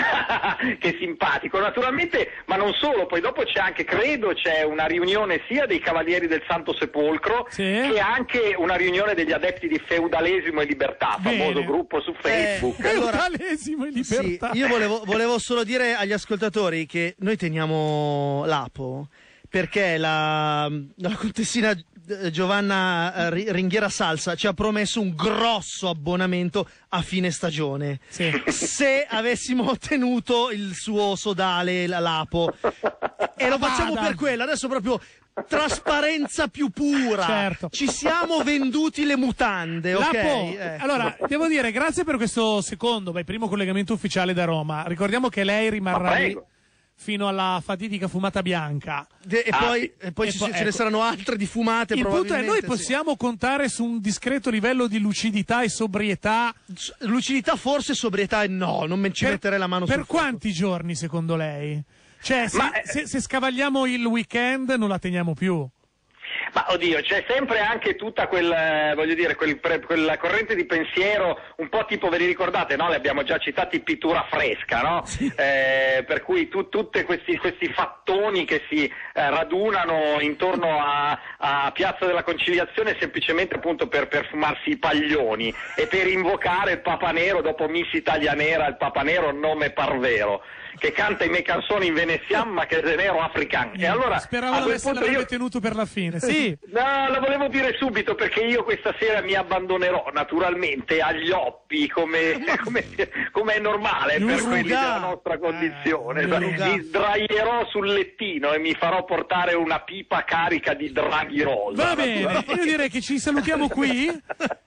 Che simpatico, naturalmente, ma non solo, poi dopo c'è anche, credo, c'è una riunione sia dei Cavalieri del Santo Sepolcro Sì. che anche una riunione degli adepti di Feudalesimo e Libertà, Bene. famoso gruppo su Facebook. Eh, allora- Feudalesimo e Sì, libertà. io volevo, volevo solo dire agli ascoltatori che noi teniamo Lapo perché la, la contessina eh, Giovanna eh, Ri- Ringhiera Salsa ci ha promesso un grosso abbonamento a fine stagione. Sì. Se avessimo ottenuto il suo sodale, la Lapo, e lo facciamo Vada. per quello, adesso proprio trasparenza più pura. Certo. Ci siamo venduti le mutande, ok? Lapo, Eh. allora, devo dire, grazie per questo secondo, beh, primo collegamento ufficiale da Roma. Ricordiamo che lei Ma rimarrà lì prego. fino alla fatidica fumata bianca. De- e, Ah, poi, sì. e poi E ci- poi- ce ne ecco. saranno altre di fumate. Il punto è, probabilmente, noi sì. possiamo contare su un discreto livello di lucidità e sobrietà. S- Lucidità forse, sobrietà no, non me ci Per, metterei la mano per sul fuoco. quanti giorni secondo lei? Cioè, se, Ma, eh, se- se scavagliamo il weekend non la teniamo più. Ma oddio, c'è sempre anche tutta quel, eh, voglio dire, quel pre- quella corrente di pensiero, un po' tipo, ve li ricordate, no? Li abbiamo già citati, pittura fresca, no? Eh, per cui tu, tutti questi, questi fattoni che si eh, radunano intorno a, a Piazza della Conciliazione semplicemente appunto per, per fumarsi i paglioni e per invocare il Papa Nero dopo Miss Italia Nera, il Papa Nero nome Parvero, che canta i miei canzoni in veneziano ma che è nero africano. E allora, Speravo a quel l'avesse punto l'avrebbe io... tenuto per la fine. Sì. No, lo volevo dire subito perché io questa sera mi abbandonerò naturalmente agli oppi come, come, come è normale Gli per urugà. quelli della nostra condizione. Eh, gli urugà. Mi sdraierò sul lettino e mi farò portare una pipa carica di draghi rosa. Va bene, io direi che ci salutiamo qui.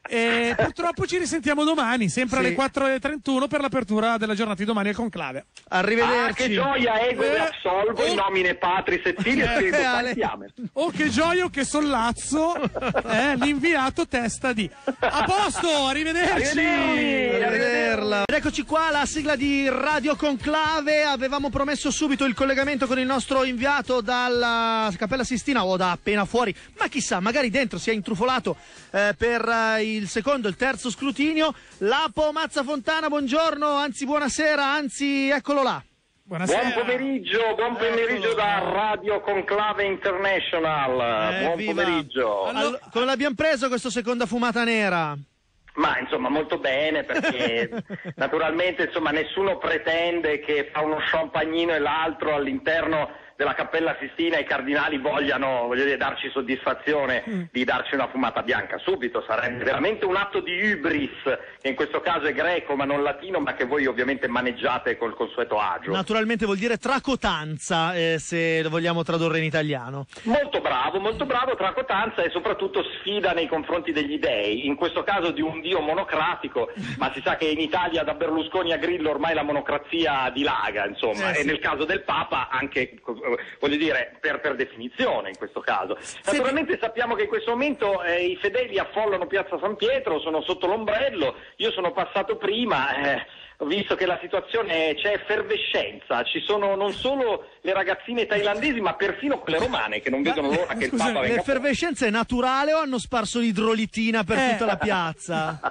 E purtroppo ci risentiamo domani, sempre sì. alle quattro e trentuno per l'apertura della giornata di domani al conclave. Arrivederci. Ah, che gioia, ego eh, e absolvo oh. in nomine Patris et Filii e Spiritus Sancti. Oh, che gioia, oh, che sollazzo, eh, l'inviato testa di. A posto, arrivederci. Arrivederci. Arrivederla. Ed eccoci qua, la sigla di Radio Conclave. Avevamo promesso subito il collegamento con il nostro inviato dalla Cappella Sistina o da appena fuori, ma chissà, magari dentro si è intrufolato eh, per eh, il secondo, il terzo scrutinio. Lapo Mazzafontana, buongiorno, anzi buonasera, anzi eccolo là. Buonasera. Buon pomeriggio, buon pomeriggio da Radio Conclave International. Eh, buon viva. pomeriggio. Allora, come l'abbiamo preso questa seconda fumata nera? Ma insomma molto bene, perché naturalmente insomma nessuno pretende che fra uno champagnino e l'altro all'interno della Cappella Sistina i cardinali vogliano, voglio dire, darci soddisfazione mm. di darci una fumata bianca subito. Sarebbe veramente un atto di hybris, che in questo caso è greco ma non latino, ma che voi ovviamente maneggiate col consueto agio. Naturalmente vuol dire tracotanza, eh, se lo vogliamo tradurre in italiano. Molto bravo, molto bravo, tracotanza e soprattutto sfida nei confronti degli dei, in questo caso di un dio monocratico, ma si sa che in Italia da Berlusconi a Grillo ormai la monocrazia dilaga, insomma, eh, e sì. nel caso del Papa anche, voglio dire, per, per definizione in questo caso. Naturalmente sì. sappiamo che in questo momento eh, i fedeli affollano Piazza San Pietro, sono sotto l'ombrello, io sono passato prima, eh, ho visto che la situazione c'è effervescenza, ci sono non solo le ragazzine thailandesi ma perfino quelle romane che non ma, vedono l'ora che il Papa venga. L'effervescenza è naturale o hanno sparso l'idrolitina per eh. tutta la piazza?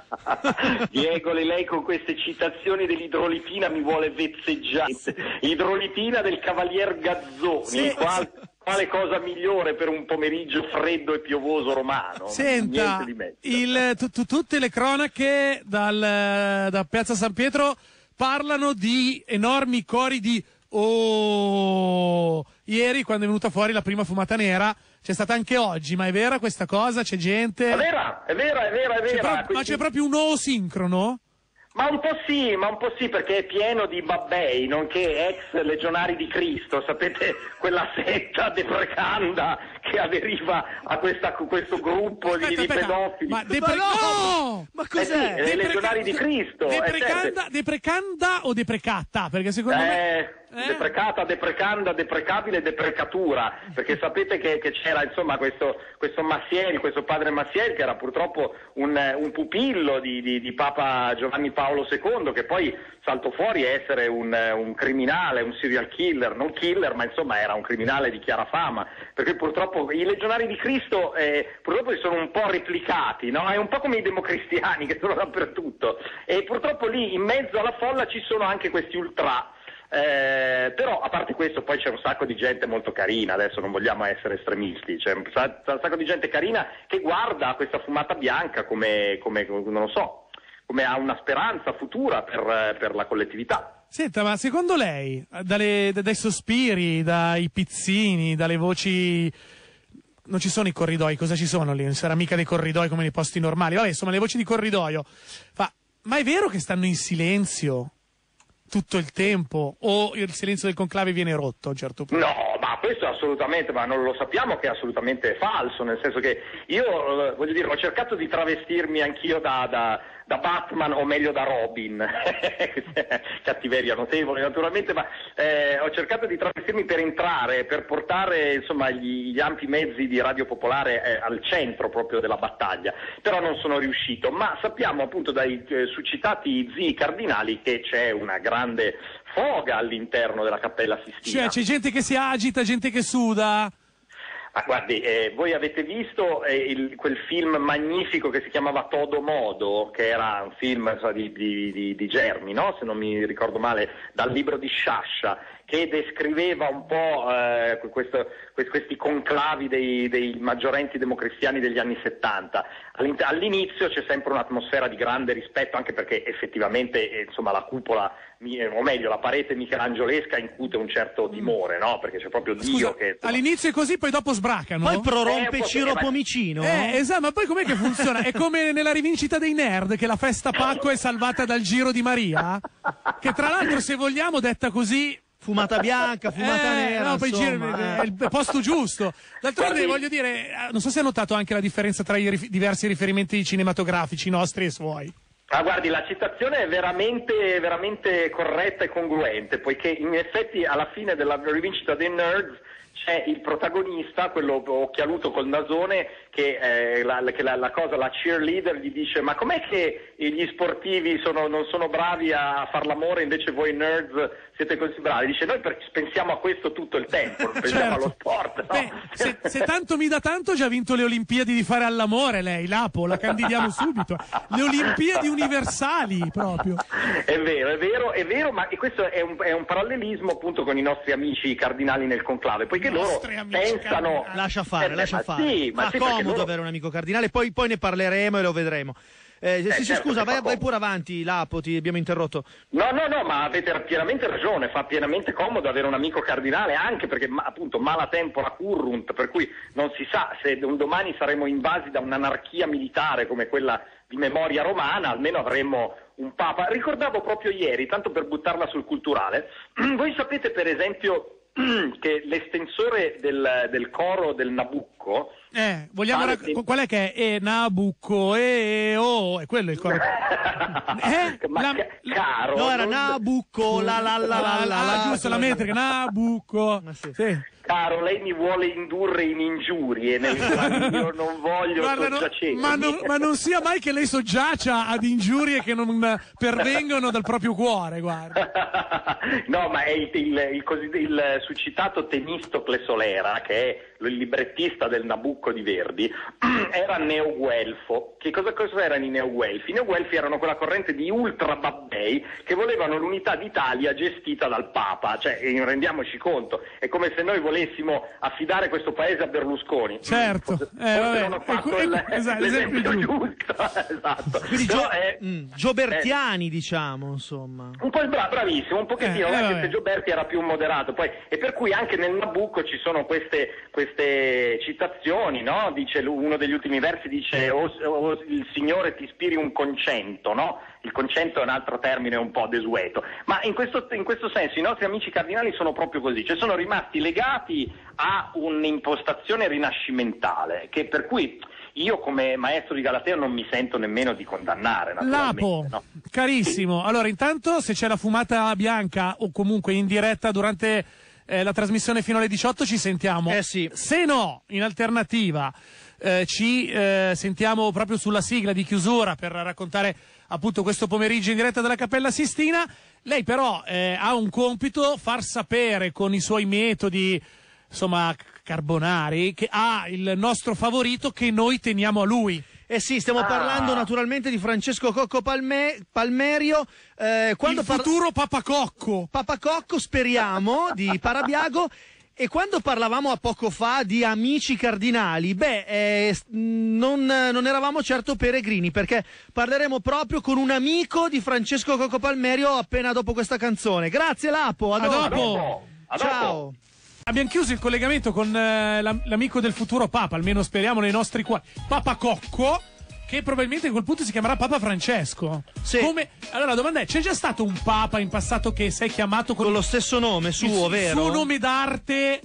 Diego, lei con queste citazioni dell'idrolitina mi vuole vezzeggiare. Idrolitina del Cavalier Gazzoni, sì, qual... sì. Quale cosa migliore per un pomeriggio freddo e piovoso romano? Senta, il, t- t- tutte le cronache dal, da Piazza San Pietro parlano di enormi cori di oh. Ieri, quando è venuta fuori la prima fumata nera, c'è stata anche oggi, ma è vera questa cosa? C'è gente? È vera, è vera, è vera, è vera. C'è pro- Quindi... Ma c'è proprio un o sincrono? Ma un po' sì, ma un po' sì, perché è pieno di babbei, nonché ex legionari di Cristo, sapete, quella setta deprecanda che aderiva a questa, questo gruppo aspetta, di, di aspetta, pedofili. Ma, depre- no! ma cos'è? Eh sì, Depreca- legionari di Cristo. Deprecanda, eh, deprecanda o deprecata? Perché secondo eh, me... Eh? Deprecata, deprecanda, deprecabile, deprecatura, perché sapete che, che c'era insomma questo, questo Massieri, questo padre Massieri, che era purtroppo un, un pupillo di, di, di Papa Giovanni Paolo secondo, che poi saltò fuori essere un, un criminale, un serial killer, non killer, ma insomma era un criminale di chiara fama, perché purtroppo i legionari di Cristo eh, purtroppo sono un po' replicati, no? È un po' come i democristiani che sono dappertutto, e purtroppo lì in mezzo alla folla ci sono anche questi ultra. Eh, però a parte questo poi c'è un sacco di gente molto carina, adesso non vogliamo essere estremisti, c'è un, sa- un sacco di gente carina che guarda questa fumata bianca come, come non lo so, come ha una speranza futura per, per la collettività. Senta, ma secondo lei, dalle, dai sospiri, dai pizzini, dalle voci, non ci sono i corridoi, cosa ci sono lì? Non sarà mica dei corridoi come nei posti normali, vabbè, insomma le voci di corridoio, fa, ma è vero che stanno in silenzio tutto il tempo, o il silenzio del conclave viene rotto a un certo punto? No, ma questo assolutamente, ma non lo sappiamo che è assolutamente falso, nel senso che io, voglio dire, ho cercato di travestirmi anch'io da, da, da Batman, o meglio da Robin, cattiveria notevole naturalmente, ma eh, ho cercato di travestirmi per entrare, per portare insomma gli, gli ampi mezzi di Radio Popolare eh, al centro proprio della battaglia, però non sono riuscito, ma sappiamo appunto dai eh, succitati zii cardinali che c'è una grande grande foga all'interno della Cappella Sistina. Cioè c'è gente che si agita, gente che suda. Ah, guardi, eh, voi avete visto eh, il, quel film magnifico che si chiamava Todo Modo, che era un film so, di, di, di, di Germi, no? Se non mi ricordo male, dal libro di Sciascia, che descriveva un po' eh, questo, questi conclavi dei, dei maggiorenti democristiani degli anni settanta. All'inizio c'è sempre un'atmosfera di grande rispetto, anche perché effettivamente eh, insomma la cupola, o meglio la parete michelangiolesca incute un certo timore, no? Perché c'è proprio Dio. Scusa, che insomma... all'inizio è così, poi dopo sbracano. Poi prorompe eh, Ciro ma... Pomicino. Eh, esatto, ma poi com'è che funziona? È come nella rivincita dei nerd, che la festa Pacco è salvata dal giro di Maria, che tra l'altro, se vogliamo, detta così, fumata bianca, fumata eh, nera, no, poi insomma, gira, eh. è il posto giusto. D'altronde Guardi, voglio dire, non so se hai notato anche la differenza tra i rif- diversi riferimenti cinematografici nostri e suoi. Ah, guardi, la citazione è veramente, veramente corretta e congruente, poiché in effetti alla fine della rivincita dei Nerds c'è il protagonista, quello occhialuto col nasone, che, eh, la, che la, la cosa, la cheerleader gli dice: ma com'è che gli sportivi sono, non sono bravi a far l'amore, invece voi nerds siete così bravi? Dice: noi per, pensiamo a questo tutto il tempo, non pensiamo Certo. allo sport. No? Beh, se, se tanto mi dà tanto, già vinto le Olimpiadi di fare all'amore lei, Lapo, la candidiamo subito. Le Olimpiadi universali proprio. È vero, è vero, è vero, ma questo è un, è un parallelismo appunto con i nostri amici cardinali nel conclave, poiché loro pensano... cardinali. Lascia fare, Eh, lascia ma fare. sì, ma Fa sì, perché comodo loro- avere un amico cardinale, poi, poi ne parleremo e lo vedremo. Eh, sì, sì, certo scusa, che vai, fa vai comodo. pure avanti, Lapo, ti abbiamo interrotto. No, no, no, ma avete pienamente ragione, fa pienamente comodo avere un amico cardinale, anche perché ma, appunto mala tempora currunt, per cui non si sa se un domani saremo invasi da un'anarchia militare come quella di memoria romana, almeno avremmo un papa. Ricordavo proprio ieri, tanto per buttarla sul culturale, voi sapete per esempio che l'estensore del, del coro del Nabucco... Eh, vogliamo Vale, rac- sì. qual è che è? E Nabucco, e oh, è quello il coro. Eh? Ma La- ca- caro... No, era non- Nabucco, la la la la la, Ah, la giusto, la metrica, Nabucco. Ma sì. Sì. Caro, lei mi vuole indurre in ingiurie nel quale io non voglio Guarda, no, soggiacermi. ma, non, ma non sia mai che lei soggiaccia ad ingiurie che non pervengono dal proprio cuore, guarda. No, ma è il, il, il, così, il succitato Temistocle Solera, che è il librettista del Nabucco di Verdi, era neoguelfo. Che cosa, cosa erano i neoguelfi? I neoguelfi erano quella corrente di ultra babbei che volevano l'unità d'Italia gestita dal Papa, cioè rendiamoci conto, è come se noi volessimo affidare questo paese a Berlusconi. Certo. Forse, Eh, forse vabbè. non ho fatto Eh, il, esatto, l'esempio l'esempio giusto. Esatto. Quindi Però Gio- è- mm, Giobertiani, diciamo, insomma. un po' bra- bravissimo, un pochettino, Eh, anche vabbè. se Gioberti era più moderato, poi, e per cui anche nel Nabucco ci sono queste, queste citazioni, no? Dice lu- uno degli ultimi versi dice: o, o il Signore ti ispiri un concento, no? Il concento è un altro termine un po' desueto, ma in questo, in questo senso i nostri amici cardinali sono proprio così, cioè sono rimasti legati a un'impostazione rinascimentale, che per cui io come maestro di Galateo non mi sento nemmeno di condannare, naturalmente. Lapo, No? carissimo. Allora, intanto, se c'è la fumata bianca o comunque in diretta durante eh, la trasmissione fino alle diciotto, ci sentiamo. Eh sì. Se no, in alternativa, eh, ci eh, sentiamo proprio sulla sigla di chiusura per raccontare appunto questo pomeriggio in diretta della Cappella Sistina. Lei però eh, ha un compito: far sapere con i suoi metodi, insomma, carbonari, che ha il nostro favorito che noi teniamo a lui. Eh sì, stiamo Ah. parlando naturalmente di Francesco Cocco Palme- Palmerio. Eh, quando il par- futuro Papacocco. Papacocco, speriamo, di Parabiago. E quando parlavamo a poco fa di amici cardinali, beh, eh, s- non, non eravamo certo peregrini, perché parleremo proprio con un amico di Francesco Cocco Palmerio appena dopo questa canzone. Grazie Lapo, a A dopo. A dopo. dopo, a dopo. Ciao. Abbiamo chiuso il collegamento con eh, l'am- l'amico del futuro Papa, almeno speriamo nei nostri cuori, Papa Cocco, che probabilmente a quel punto si chiamerà Papa Francesco. Sì. Come... Allora la domanda è: c'è già stato un Papa in passato che si è chiamato con, Con lo stesso nome suo, il vero? suo nome d'arte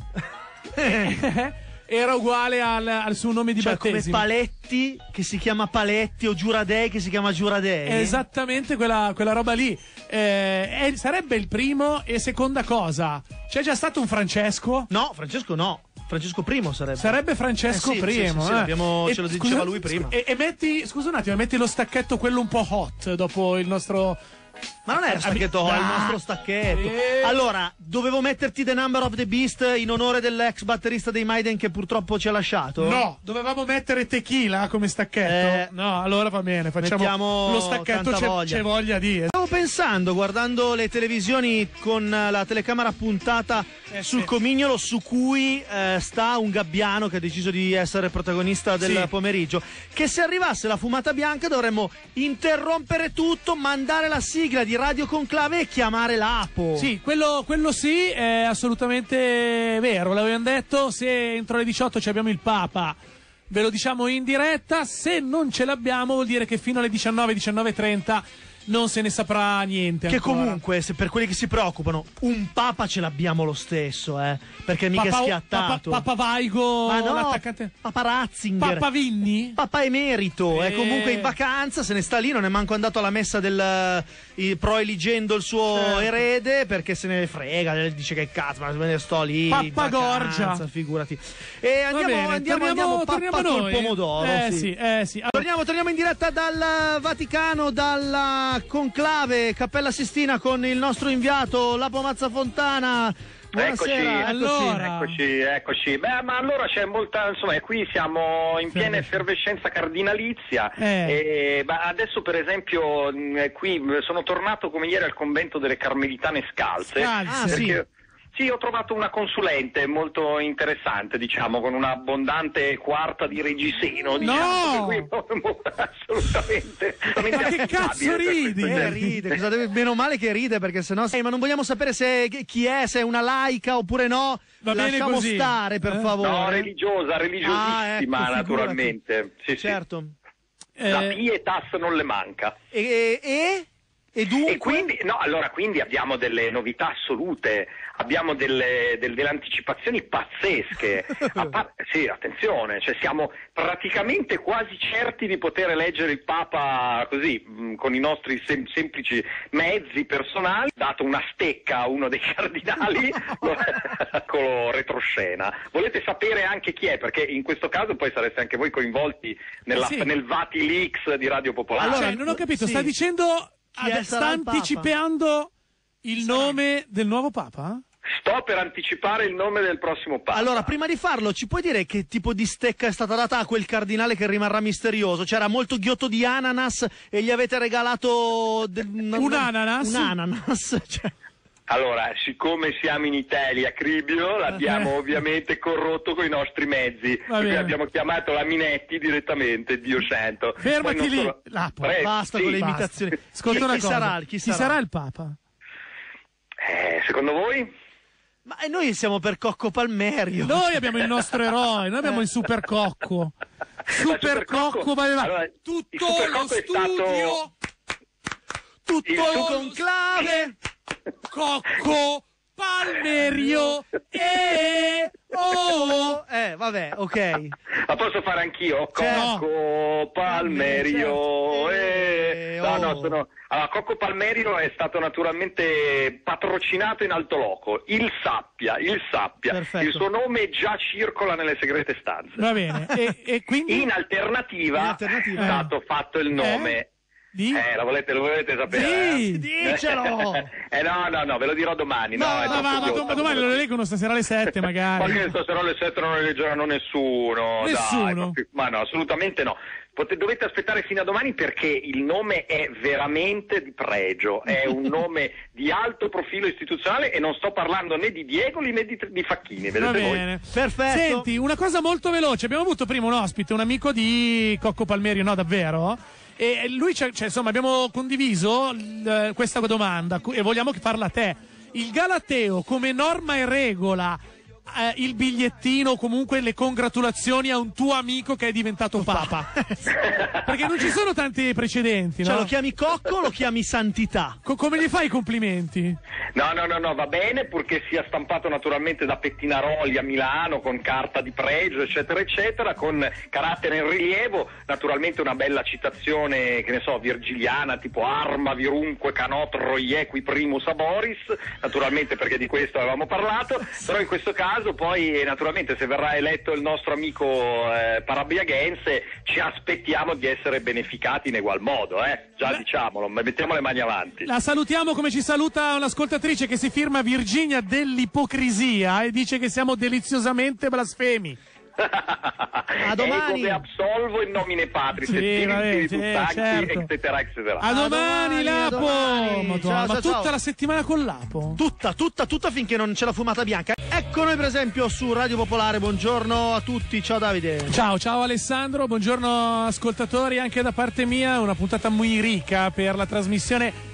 era uguale al, al suo nome di Cioè, come battesimo? Paletti, che si chiama Paletti, o Giuradei, che si chiama Giuradei. È esattamente quella, quella roba lì. Eh, è- sarebbe il primo. E seconda cosa, c'è già stato un Francesco? No, Francesco no. Francesco primo sarebbe. Sarebbe Francesco Eh sì, primo. sì, sì, sì, eh. l'abbiamo- E ce lo scusa- diceva lui prima. E, e metti, scusa un attimo, metti lo stacchetto quello un po' hot dopo il nostro. Ma non è il stacchetto, è il Ah. nostro stacchetto. Eh. Allora, dovevo metterti The Number of the Beast in onore dell'ex batterista dei Maiden che purtroppo ci ha lasciato? No, dovevamo mettere tequila come stacchetto. Eh. No, allora va bene, facciamo Mettiamo lo stacchetto, tanta c'è, voglia. c'è voglia di. Stavo pensando, guardando le televisioni con la telecamera puntata Eh, sul sì. comignolo su cui eh, sta un gabbiano che ha deciso di essere protagonista del Sì. pomeriggio, che se arrivasse la fumata bianca dovremmo interrompere tutto, mandare la sigla di Radio Conclave e chiamare l'Apo. Sì, quello, quello sì, è assolutamente vero, l'avevamo detto. Se entro le diciotto ci abbiamo il Papa, ve lo diciamo in diretta. Se non ce l'abbiamo vuol dire che fino alle diciannove, diciannove e trenta non se ne saprà niente che ancora. Comunque, se per quelli che si preoccupano, un papa ce l'abbiamo lo stesso, eh, perché mica Papa, è schiattato. Papa, Papa Vaigo, ma no, l'attaccante. Papa Ratzinger, Papa Vinni, Papa emerito, eh. è comunque in vacanza, se ne sta lì, non è manco andato alla messa del uh, pro eligendo il suo certo. erede, perché se ne frega, dice che cazzo, ma me ne sto lì. Papa Gorgia, figurati. E andiamo, bene, andiamo, torniamo, andiamo, torniamo Papa noi. col pomodoro. Eh sì, sì, eh sì. Torniamo, torniamo in diretta dal Vaticano, dalla conclave Cappella Sistina con il nostro inviato Lapo Mazzafontana. Buonasera, eccoci, allora. eccoci, eccoci. Beh, ma allora c'è molta, insomma, qui siamo in piena effervescenza cardinalizia. Eh. E, ma adesso, per esempio, qui sono tornato come ieri al convento delle Carmelitane Scalze. Scalze. Ah, perché... sì. Sì, ho trovato una consulente molto interessante, diciamo, con una abbondante quarta di reggiseno, diciamo, no! Qui, assolutamente, assolutamente ma che cazzo ridi? Eh, ride, cosa deve... meno male che ride, perché sennò eh, ma non vogliamo sapere se chi è, se è una laica oppure no. Va bene lasciamo così. stare, per eh? favore. No, religiosa, religiosissima, ah, ecco, naturalmente. Sì, certo. Sì. La Eh... pietas non le manca. E, e, e dunque? E quindi, no, allora, quindi abbiamo delle novità assolute, abbiamo delle, del, delle anticipazioni pazzesche. Pa- sì, attenzione, cioè siamo praticamente quasi certi di poter eleggere il Papa così, mh, con i nostri sem- semplici mezzi personali, dato una stecca a uno dei cardinali, con lo retroscena. Volete sapere anche chi è? Perché in questo caso poi sareste anche voi coinvolti nella, eh sì. nel Vatileaks di Radio Popolare. Allora, cioè, non ho capito, sì. sta dicendo... Ad, sta anticipando il, il nome del nuovo Papa? Sto per anticipare il nome del prossimo Papa. Allora, prima di farlo, ci puoi dire che tipo di stecca è stata data a quel cardinale che rimarrà misterioso? C'era molto ghiotto di ananas e gli avete regalato de- un ananas? Un ananas, cioè. Allora, siccome siamo in Italia, Cribio, l'abbiamo ovviamente corrotto con i nostri mezzi. Quindi abbiamo chiamato la Minetti direttamente, Dio santo. Fermati lì, solo... Lapo, Pre- basta sì, con le basta. imitazioni. Ascolta chi, una chi cosa. sarà? Chi, Chi sarà? sarà il Papa? Eh, secondo voi? Ma noi siamo per Cocco Palmerio. Noi abbiamo il nostro eroe, noi abbiamo il Super Cocco. Super Cocco, ma allora, tutto il Super lo Cocco è studio, stato... tutto il il suo- conclave. Cocco Palmerio e oh. Eh, vabbè, ok. La posso fare anch'io? Certo. Cocco Palmerio. Certo. Eh. Eh, No, no, oh. sono... Allora, Cocco Palmerio è stato naturalmente patrocinato in alto loco. Il sappia, il sappia. Perfetto. Il suo nome già circola nelle segrete stanze. Va bene, e, e quindi In alternativa, In alternativa. è stato fatto il nome... di Eh, lo volete, lo volete sapere? Sì, eh? dicelo! eh no, no, no, ve lo dirò domani. No, No, è ma, troppo ma, ma, ghiotto. ma domani lo leggono stasera alle sette Ma magari. che stasera alle sette non le leggeranno nessuno. Nessuno? Dai, ma, ma no, assolutamente no. Pote- dovete aspettare fino a domani perché il nome è veramente di pregio, è un nome di alto profilo istituzionale e non sto parlando né di Diegoli né di, di Facchini, Va vedete voi. bene. Perfetto. Senti, una cosa molto veloce. Abbiamo avuto prima un ospite, un amico di Cocco Palmerio, no, davvero? E lui, cioè, cioè, insomma, abbiamo condiviso l- questa domanda cu- e vogliamo farla a te. Il Galateo, come norma e regola, eh, il bigliettino o comunque le congratulazioni a un tuo amico che è diventato papa? Perché non ci sono tanti precedenti, no? Cioè, lo chiami Cocco o lo chiami Santità? Co- come gli fai i complimenti? No, no, no, no, va bene purché sia stampato naturalmente da Pettinaroli a Milano con carta di pregio, eccetera, eccetera, con carattere in rilievo, naturalmente una bella citazione, che ne so, virgiliana, tipo arma virunque canotro iequi primus aboris, naturalmente perché di questo avevamo parlato, però in questo caso poi naturalmente se verrà eletto il nostro amico eh, parabiaghense ci aspettiamo di essere beneficati in egual modo, eh, già Beh. diciamolo, ma mettiamo le mani avanti. La salutiamo come ci saluta un'ascoltatrice che si firma Virginia dell'ipocrisia e dice che siamo deliziosamente blasfemi. A domani. Ego ve absolvo in nomine Patris, Sì, et vabbè, Filii, sì, Spiritus Sancti, certo. eccetera, eccetera. A, A domani, domani, a Lapo! domani. Madonna, Ciao, ma ciao, tutta ciao. la settimana con Lapo? Tutta, tutta, tutta finché non c'è la fumata bianca. Ecco noi per esempio su Radio Popolare, buongiorno a tutti, ciao Davide. Ciao, ciao Alessandro, buongiorno ascoltatori, anche da parte mia una puntata muy ricca per la trasmissione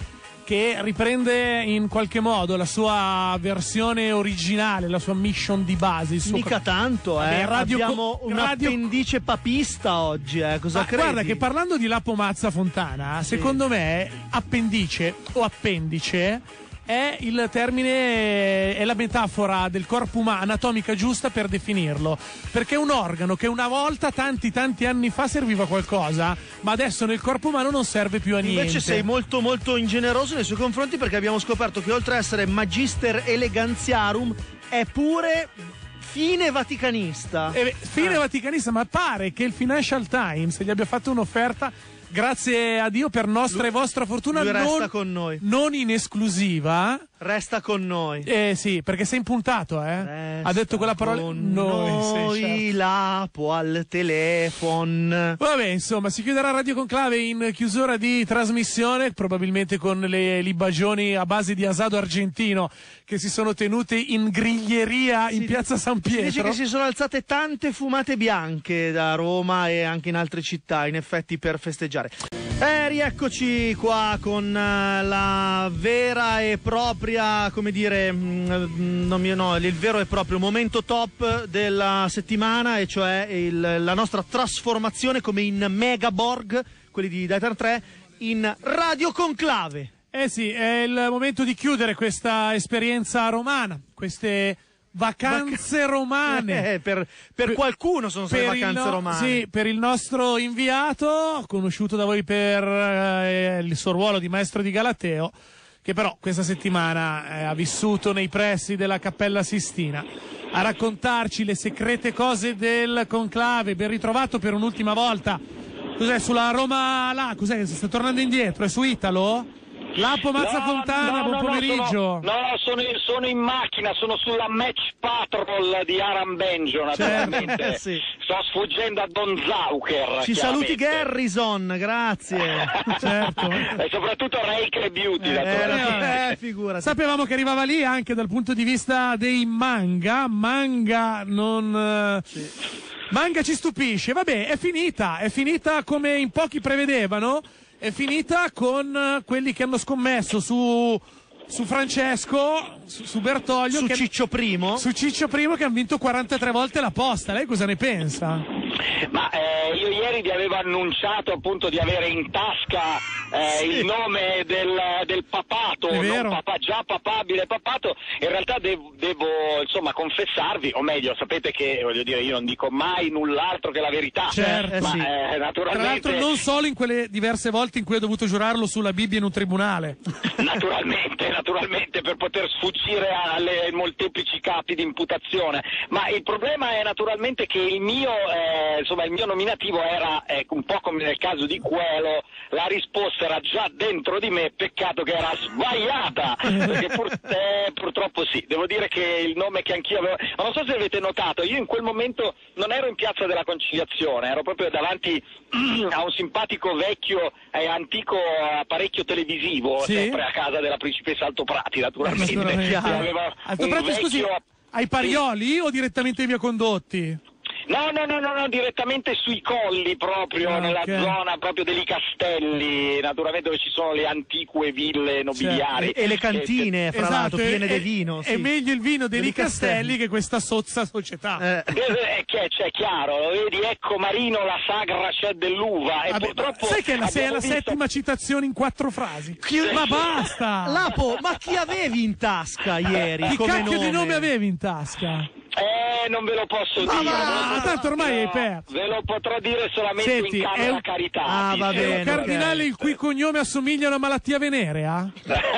che riprende in qualche modo la sua versione originale, la sua mission di base. Il suo Mica tanto, eh. radio Abbiamo co- un radio... appendice papista oggi, eh. Cosa Ma credi? guarda che parlando di Lapo Mazza Fontana, sì. secondo me appendice o appendice è il termine, è la metafora del corpo umano, anatomica giusta per definirlo, perché è un organo che una volta, tanti tanti anni fa, serviva a qualcosa, ma adesso nel corpo umano non serve più a niente. Invece sei molto molto ingeneroso nei suoi confronti, perché abbiamo scoperto che oltre a essere Magister Elegantiarum è pure fine vaticanista. Eh, fine ah. vaticanista, ma pare che il Financial Times gli abbia fatto un'offerta, grazie a Dio, per nostra lui, e vostra fortuna, lui resta non, con noi. non in esclusiva. Resta con noi. Eh sì, perché sei impuntato, eh. Resta ha detto quella parola. Con noi, noi, sì, certo. Lapo al telefono. Vabbè, insomma, si chiuderà Radio Conclave in chiusura di trasmissione, probabilmente con le libagioni a base di asado argentino che si sono tenute in griglieria in si, piazza San Pietro. Si dice che si sono alzate tante fumate bianche da Roma e anche in altre città, in effetti, per festeggiare. Eh, rieccoci qua con uh, la vera e propria, come dire, mh, non mi, no, il vero e proprio momento top della settimana, e cioè il, la nostra trasformazione come in Megaborg, quelli di Dieter tre, in Radio Conclave. Eh sì, è il momento di chiudere questa esperienza romana, queste vacanze Vac- romane. Eh, per, per qualcuno sono state vacanze no- romane. Sì, per il nostro inviato, conosciuto da voi per eh, il suo ruolo di maestro di Galateo, che però questa settimana eh, ha vissuto nei pressi della Cappella Sistina, a raccontarci le segrete cose del conclave. Ben ritrovato per un'ultima volta. Cos'è, sulla Roma là? Cos'è? Sta tornando indietro? È su Italo? Lapo Mazza no, Fontana, no, buon no, pomeriggio. No, no, no sono, in, sono in macchina, sono sulla Match Patrol di Aram Benjo, naturalmente. Certo, sì. Sto sfuggendo a Don Zauker. Ci saluti Garrison, grazie. Certo. E soprattutto Reike Beauty, eh, naturalmente. Eh, figurati. Sapevamo che arrivava lì anche dal punto di vista dei manga. Manga non... Sì. Manga ci stupisce. Vabbè, è finita. È finita come in pochi prevedevano. È finita con quelli che hanno scommesso su, su Francesco, su, su Bertoglio. Su che, Ciccio Primo. Su Ciccio Primo, che hanno vinto quarantatré volte la posta. Lei cosa ne pensa? Ma eh, io ieri vi avevo annunciato appunto di avere in tasca eh, sì. il nome del, del papato, è vero. Non papà, già papabile papato. In realtà devo, devo insomma confessarvi, o meglio, sapete che voglio dire, io non dico mai null'altro che la verità. Certo, ma sì. eh, naturalmente. Tra l'altro non solo in quelle diverse volte in cui ho dovuto giurarlo sulla Bibbia in un tribunale. Naturalmente, naturalmente per poter sfuggire alle molteplici capi di imputazione. Ma il problema è naturalmente che il mio eh, insomma il mio nominativo era eh, un po' come nel caso di Coelho, la risposta era già dentro di me, peccato che era sbagliata, perché pur, eh, purtroppo sì, devo dire che il nome che anch'io avevo, ma non so se avete notato, io in quel momento non ero in Piazza della Conciliazione, ero proprio davanti a un simpatico vecchio e eh, antico apparecchio televisivo, sì? sempre a casa della principessa Altoprati, naturalmente. Altoprati, vecchio... scusi, ai Parioli sì. o direttamente ai Via Condotti? No, no, no, no, no, direttamente sui colli proprio, okay. nella zona proprio degli castelli, naturalmente dove ci sono le antique ville nobiliari. Certo. E, e le cantine, fra esatto, l'altro, piene e, di vino. È sì. meglio il vino dei castelli, castelli che questa sozza società. Eh. Eh, che c'è chiaro, lo vedi, ecco Marino, la sagra c'è dell'uva. E Vabbè, purtroppo sai che è la, sei la visto... settima citazione in quattro frasi? Chi... Ma basta! Lapo, ma chi avevi in tasca ieri? Chi come cacchio nome? di nome avevi in tasca? Eh, non ve lo posso ma dire. Ma, no, tanto ormai no, hai perso. Ve lo potrò dire solamente Senti, in camera un... carità. Ah, va bene. È un cardinale okay. il cui cognome assomiglia a una malattia venerea?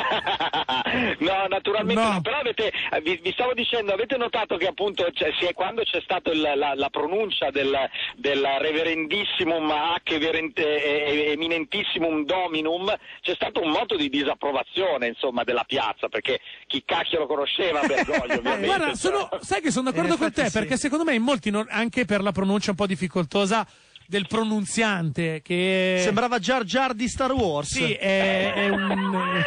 No, naturalmente no. no. Però avete, vi, vi stavo dicendo, avete notato che appunto cioè, si è, quando c'è stata la, la pronuncia del, del reverendissimum hac eminentissimum dominum, c'è stato un moto di disapprovazione insomma della piazza, perché chi cacchio lo conosceva Bergoglio ovviamente. Guarda, sono, sai che sono d'accordo con te, sì. perché secondo me in molti, non, anche per la pronuncia un po' difficoltosa del pronunziante, che sembrava Jar Jar di Star Wars. Sì, è, è un...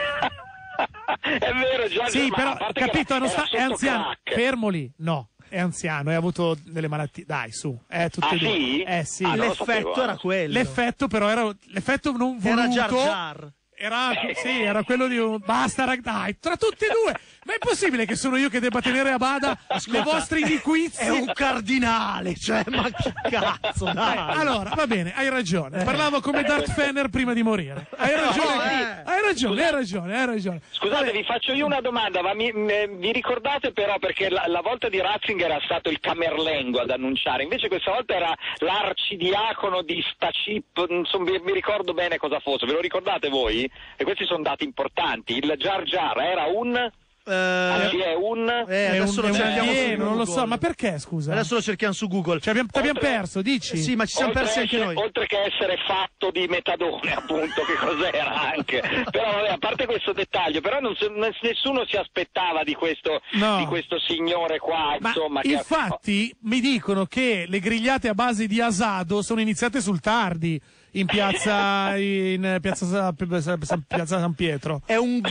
è vero, Jar Jar, sì, però, capito, non sta, è anziano, crack. fermo lì, no. È anziano, hai avuto delle malattie. Dai, su, eh, tutte ah, e due. Sì? Eh sì. Ah, l'effetto era quello. L'effetto però era l'effetto non voluto. Era Jar Jar. Era, sì, era quello di un... Basta, rag... dai, tra tutti e due. Ma è possibile che sono io che debba tenere a bada Ascolta, le vostre iniquizie? È un cardinale, cioè, ma che cazzo, dai. Eh, allora, va bene, hai ragione. Parlavo come Darth Fener prima di morire. Hai ragione, no, eh. hai ragione, hai ragione, hai ragione. Scusate, Vabbè. vi faccio io una domanda, ma mi, mi, vi ricordate però, perché la, la volta di Ratzinger era stato il Camerlengo ad annunciare, invece questa volta era l'arcidiacono di Stacip, insomma, mi, mi ricordo bene cosa fosse, ve lo ricordate voi? E questi sono dati importanti. Il Jar Jar era un... Eh, Anzi, è un eh, adesso è un, lo cerchiamo è un su non lo so, Google. ma perché, scusa? Adesso lo cerchiamo su Google. Ci abbiamo, abbiamo Oltre- perso, dici? Eh, sì, ma ci siamo oltre persi anche essere, noi. oltre che essere fatto di metadone, appunto, che cos'era anche. Però vabbè, a parte questo dettaglio, però non, nessuno si aspettava di questo, No. di questo signore qua, Ma insomma. Che, infatti mi dicono che le grigliate a base di asado sono iniziate sul tardi in piazza in piazza, piazza San Pietro. È un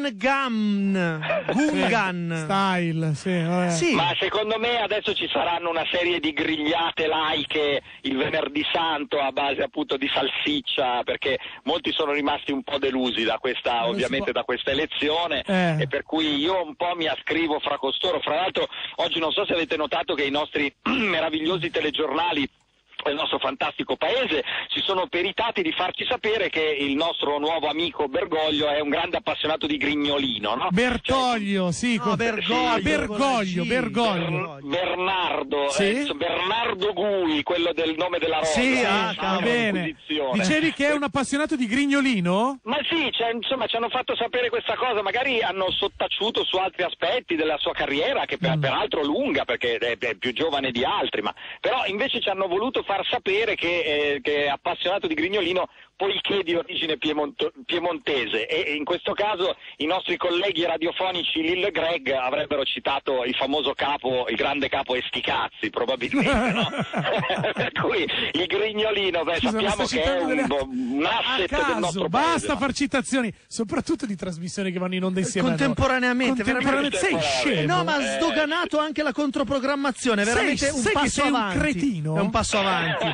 Gungan. Gungan. Style, sì, vabbè. Sì. Ma secondo me adesso ci saranno una serie di grigliate laiche il venerdì santo a base appunto di salsiccia, perché molti sono rimasti un po' delusi da questa, ovviamente da questa elezione, eh. e per cui io un po' mi ascrivo fra costoro. Fra l'altro oggi non so se avete notato che i nostri meravigliosi telegiornali del nostro fantastico paese si sono peritati di farci sapere che il nostro nuovo amico Bergoglio è un grande appassionato di grignolino, no? Bertoglio, cioè, sì, no, con... Bergoglio, ah, Bergoglio, sì, Bergoglio. Ber- Bernardo, Sì? eh, Bernardo Gui, quello del nome della rosa. Sì, eh, ah, diciamo, cavolo. Bene. posizione. Dicevi che è un appassionato di grignolino? Ma sì, cioè, insomma, ci hanno fatto sapere questa cosa, magari hanno sottaciuto su altri aspetti della sua carriera, che per, Mm. peraltro lunga, perché è, è più giovane di altri, ma però invece ci hanno voluto far sapere che, eh, che è appassionato di grignolino, poiché di origine piemonto- piemontese, e, e in questo caso i nostri colleghi radiofonici Lil Greg avrebbero citato il famoso capo, il grande capo Esticazzi, probabilmente, no? Per cui il grignolino, beh, Scusa, ma sappiamo stai che è citando un, delle- un A asset del caso, nostro basta paese. no? far citazioni, soprattutto di trasmissioni che vanno in onda insieme. a noi. Contemporaneamente, Contemporaneamente, sei veramente. scemo. No, ma ha Eh. sdoganato anche la controprogrammazione, è Sei- veramente un sai che passo sei un avanti. cretino? È un passo avanti.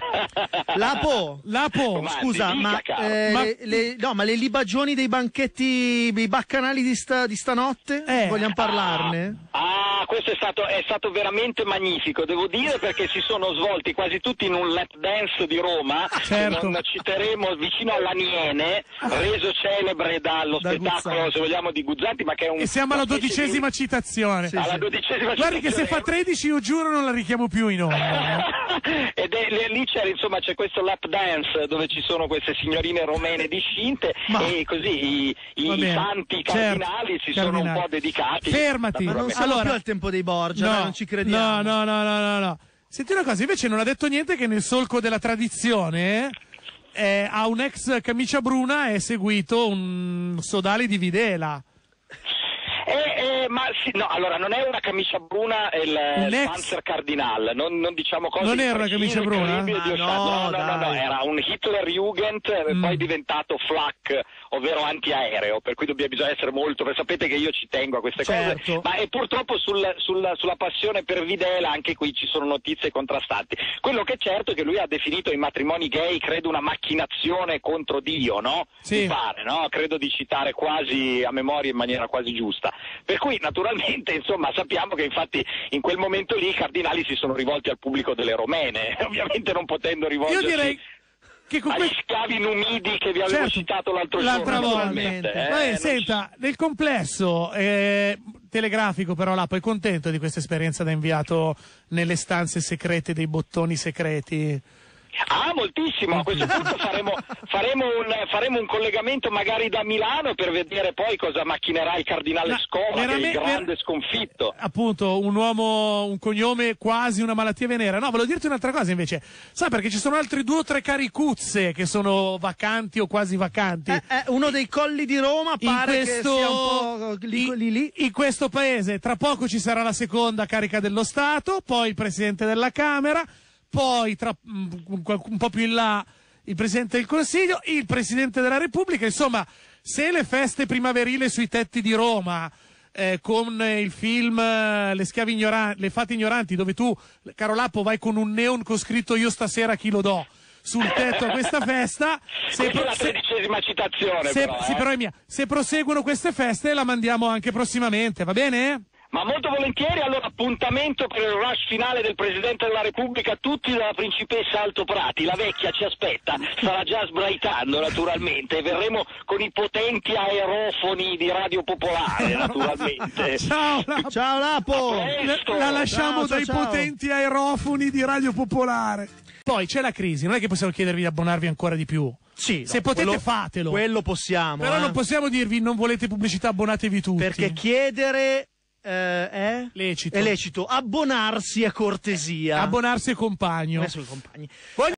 Lapo, Lapo, Ma scusa, ti dica, ma, caro. eh, Ma- le, le- no, ma le libagioni dei banchetti, dei baccanali di, sta, di stanotte? Eh. Vogliamo parlarne? Ah, questo è stato, è stato veramente magnifico, devo dire, perché si sono svolti quasi tutti in un lap dance di Roma, Certo. che non citeremo, vicino all'Aniene, reso celebre dallo Da spettacolo, Guzzanti. se vogliamo, di Guzzanti, ma che è un... e siamo alla una specie dodicesima di- citazione. Sì, Alla sì. dodicesima Guardi che se fa citazione. tredici io giuro non la richiamo più in onda. Ed è, lì- lì c'è, insomma, c'è questo lap dance dove ci sono queste signorine romene discinte, Ma- e così i, i- Va i bene. santi Certo, cardinali si sono cardinali. un po' dedicati. Fermati. Ma non naturalmente. siamo Allora- più al tempo dei Borgia, dai, non ci crediamo. No, no, no, no, no, no. Senti una cosa, invece non ha detto niente che nel solco della tradizione eh, a un ex camicia bruna è seguito un sodale di Videla. Eh, eh, ma sì, no, allora non è una camicia bruna, è il Un ex- Panzer Cardinal, non, non diciamo cose Non era una precise, camicia bruna? incredibili Ma di no, Ostato. no, no, no, no, dai. era un Hitlerjugend, eh, Mm. poi diventato Flak, ovvero antiaereo, per cui dobbiamo, bisogna essere molto, perché sapete che io ci tengo a queste Certo. cose, ma e purtroppo sul, sul- sulla passione per Videla anche qui ci sono notizie contrastanti. Quello che è certo è che lui ha definito i matrimoni gay, credo, una macchinazione contro Dio, no? Sì. Mi pare, no? Credo di citare quasi a memoria in maniera quasi giusta. Per cui naturalmente, insomma, sappiamo che infatti in quel momento lì i cardinali si sono rivolti al pubblico delle romene, ovviamente non potendo Io rivolgersi direi che con agli questo... scavi numidi che vi avevo Certo, citato l'altro l'altra giorno. volta. naturalmente, eh, Vabbè, non- senta, nel complesso, eh, telegrafico però là, poi contento di questa esperienza da inviato nelle stanze segrete dei bottoni segreti. Ah, moltissimo, a questo punto faremo, faremo, un, faremo un collegamento magari da Milano per vedere poi cosa macchinerà il cardinale Ma Scola, che è il veramente- grande sconfitto. Appunto, un uomo, un cognome quasi una malattia venera. No, volevo dirti un'altra cosa invece. Sai, perché ci sono altri due o tre caricuzze che sono vacanti o quasi vacanti. Eh, eh, uno dei colli di Roma in pare questo, che sia un po' lì, in- lì, lì. in questo paese tra poco ci sarà la seconda carica dello Stato, poi il Presidente della Camera, poi tra mm, un, un po' più in là il Presidente del Consiglio, il Presidente della Repubblica. Insomma, se le feste primaverili sui tetti di Roma eh, con eh, il film eh, Le schiavi ignoranti, Le fate ignoranti, dove tu, caro Lappo, vai con un neon con scritto io stasera chi lo do, sul tetto a questa festa. Se Questa è la tredicesima citazione, se, però, sì, eh. però è mia. Se proseguono queste feste la mandiamo anche prossimamente, va bene? Ma molto volentieri, allora appuntamento per il rush finale del Presidente della Repubblica, tutti dalla principessa Alto Prati, la vecchia ci aspetta, starà già sbraitando naturalmente, e verremo con i potenti aerofoni di Radio Popolare naturalmente. Ciao, Lapo. Ciao Lapo! presto. La lasciamo Ciao, ciao, dai ciao. potenti aerofoni di Radio Popolare. Poi c'è la crisi, non è che possiamo chiedervi di abbonarvi ancora di più. Sì, Se no, potete quello, fatelo. Quello possiamo. Però eh. non possiamo dirvi non volete pubblicità, abbonatevi tutti. Perché chiedere eh, è lecito. è lecito. Abbonarsi è cortesia. Abbonarsi è compagno. Adesso i compagni.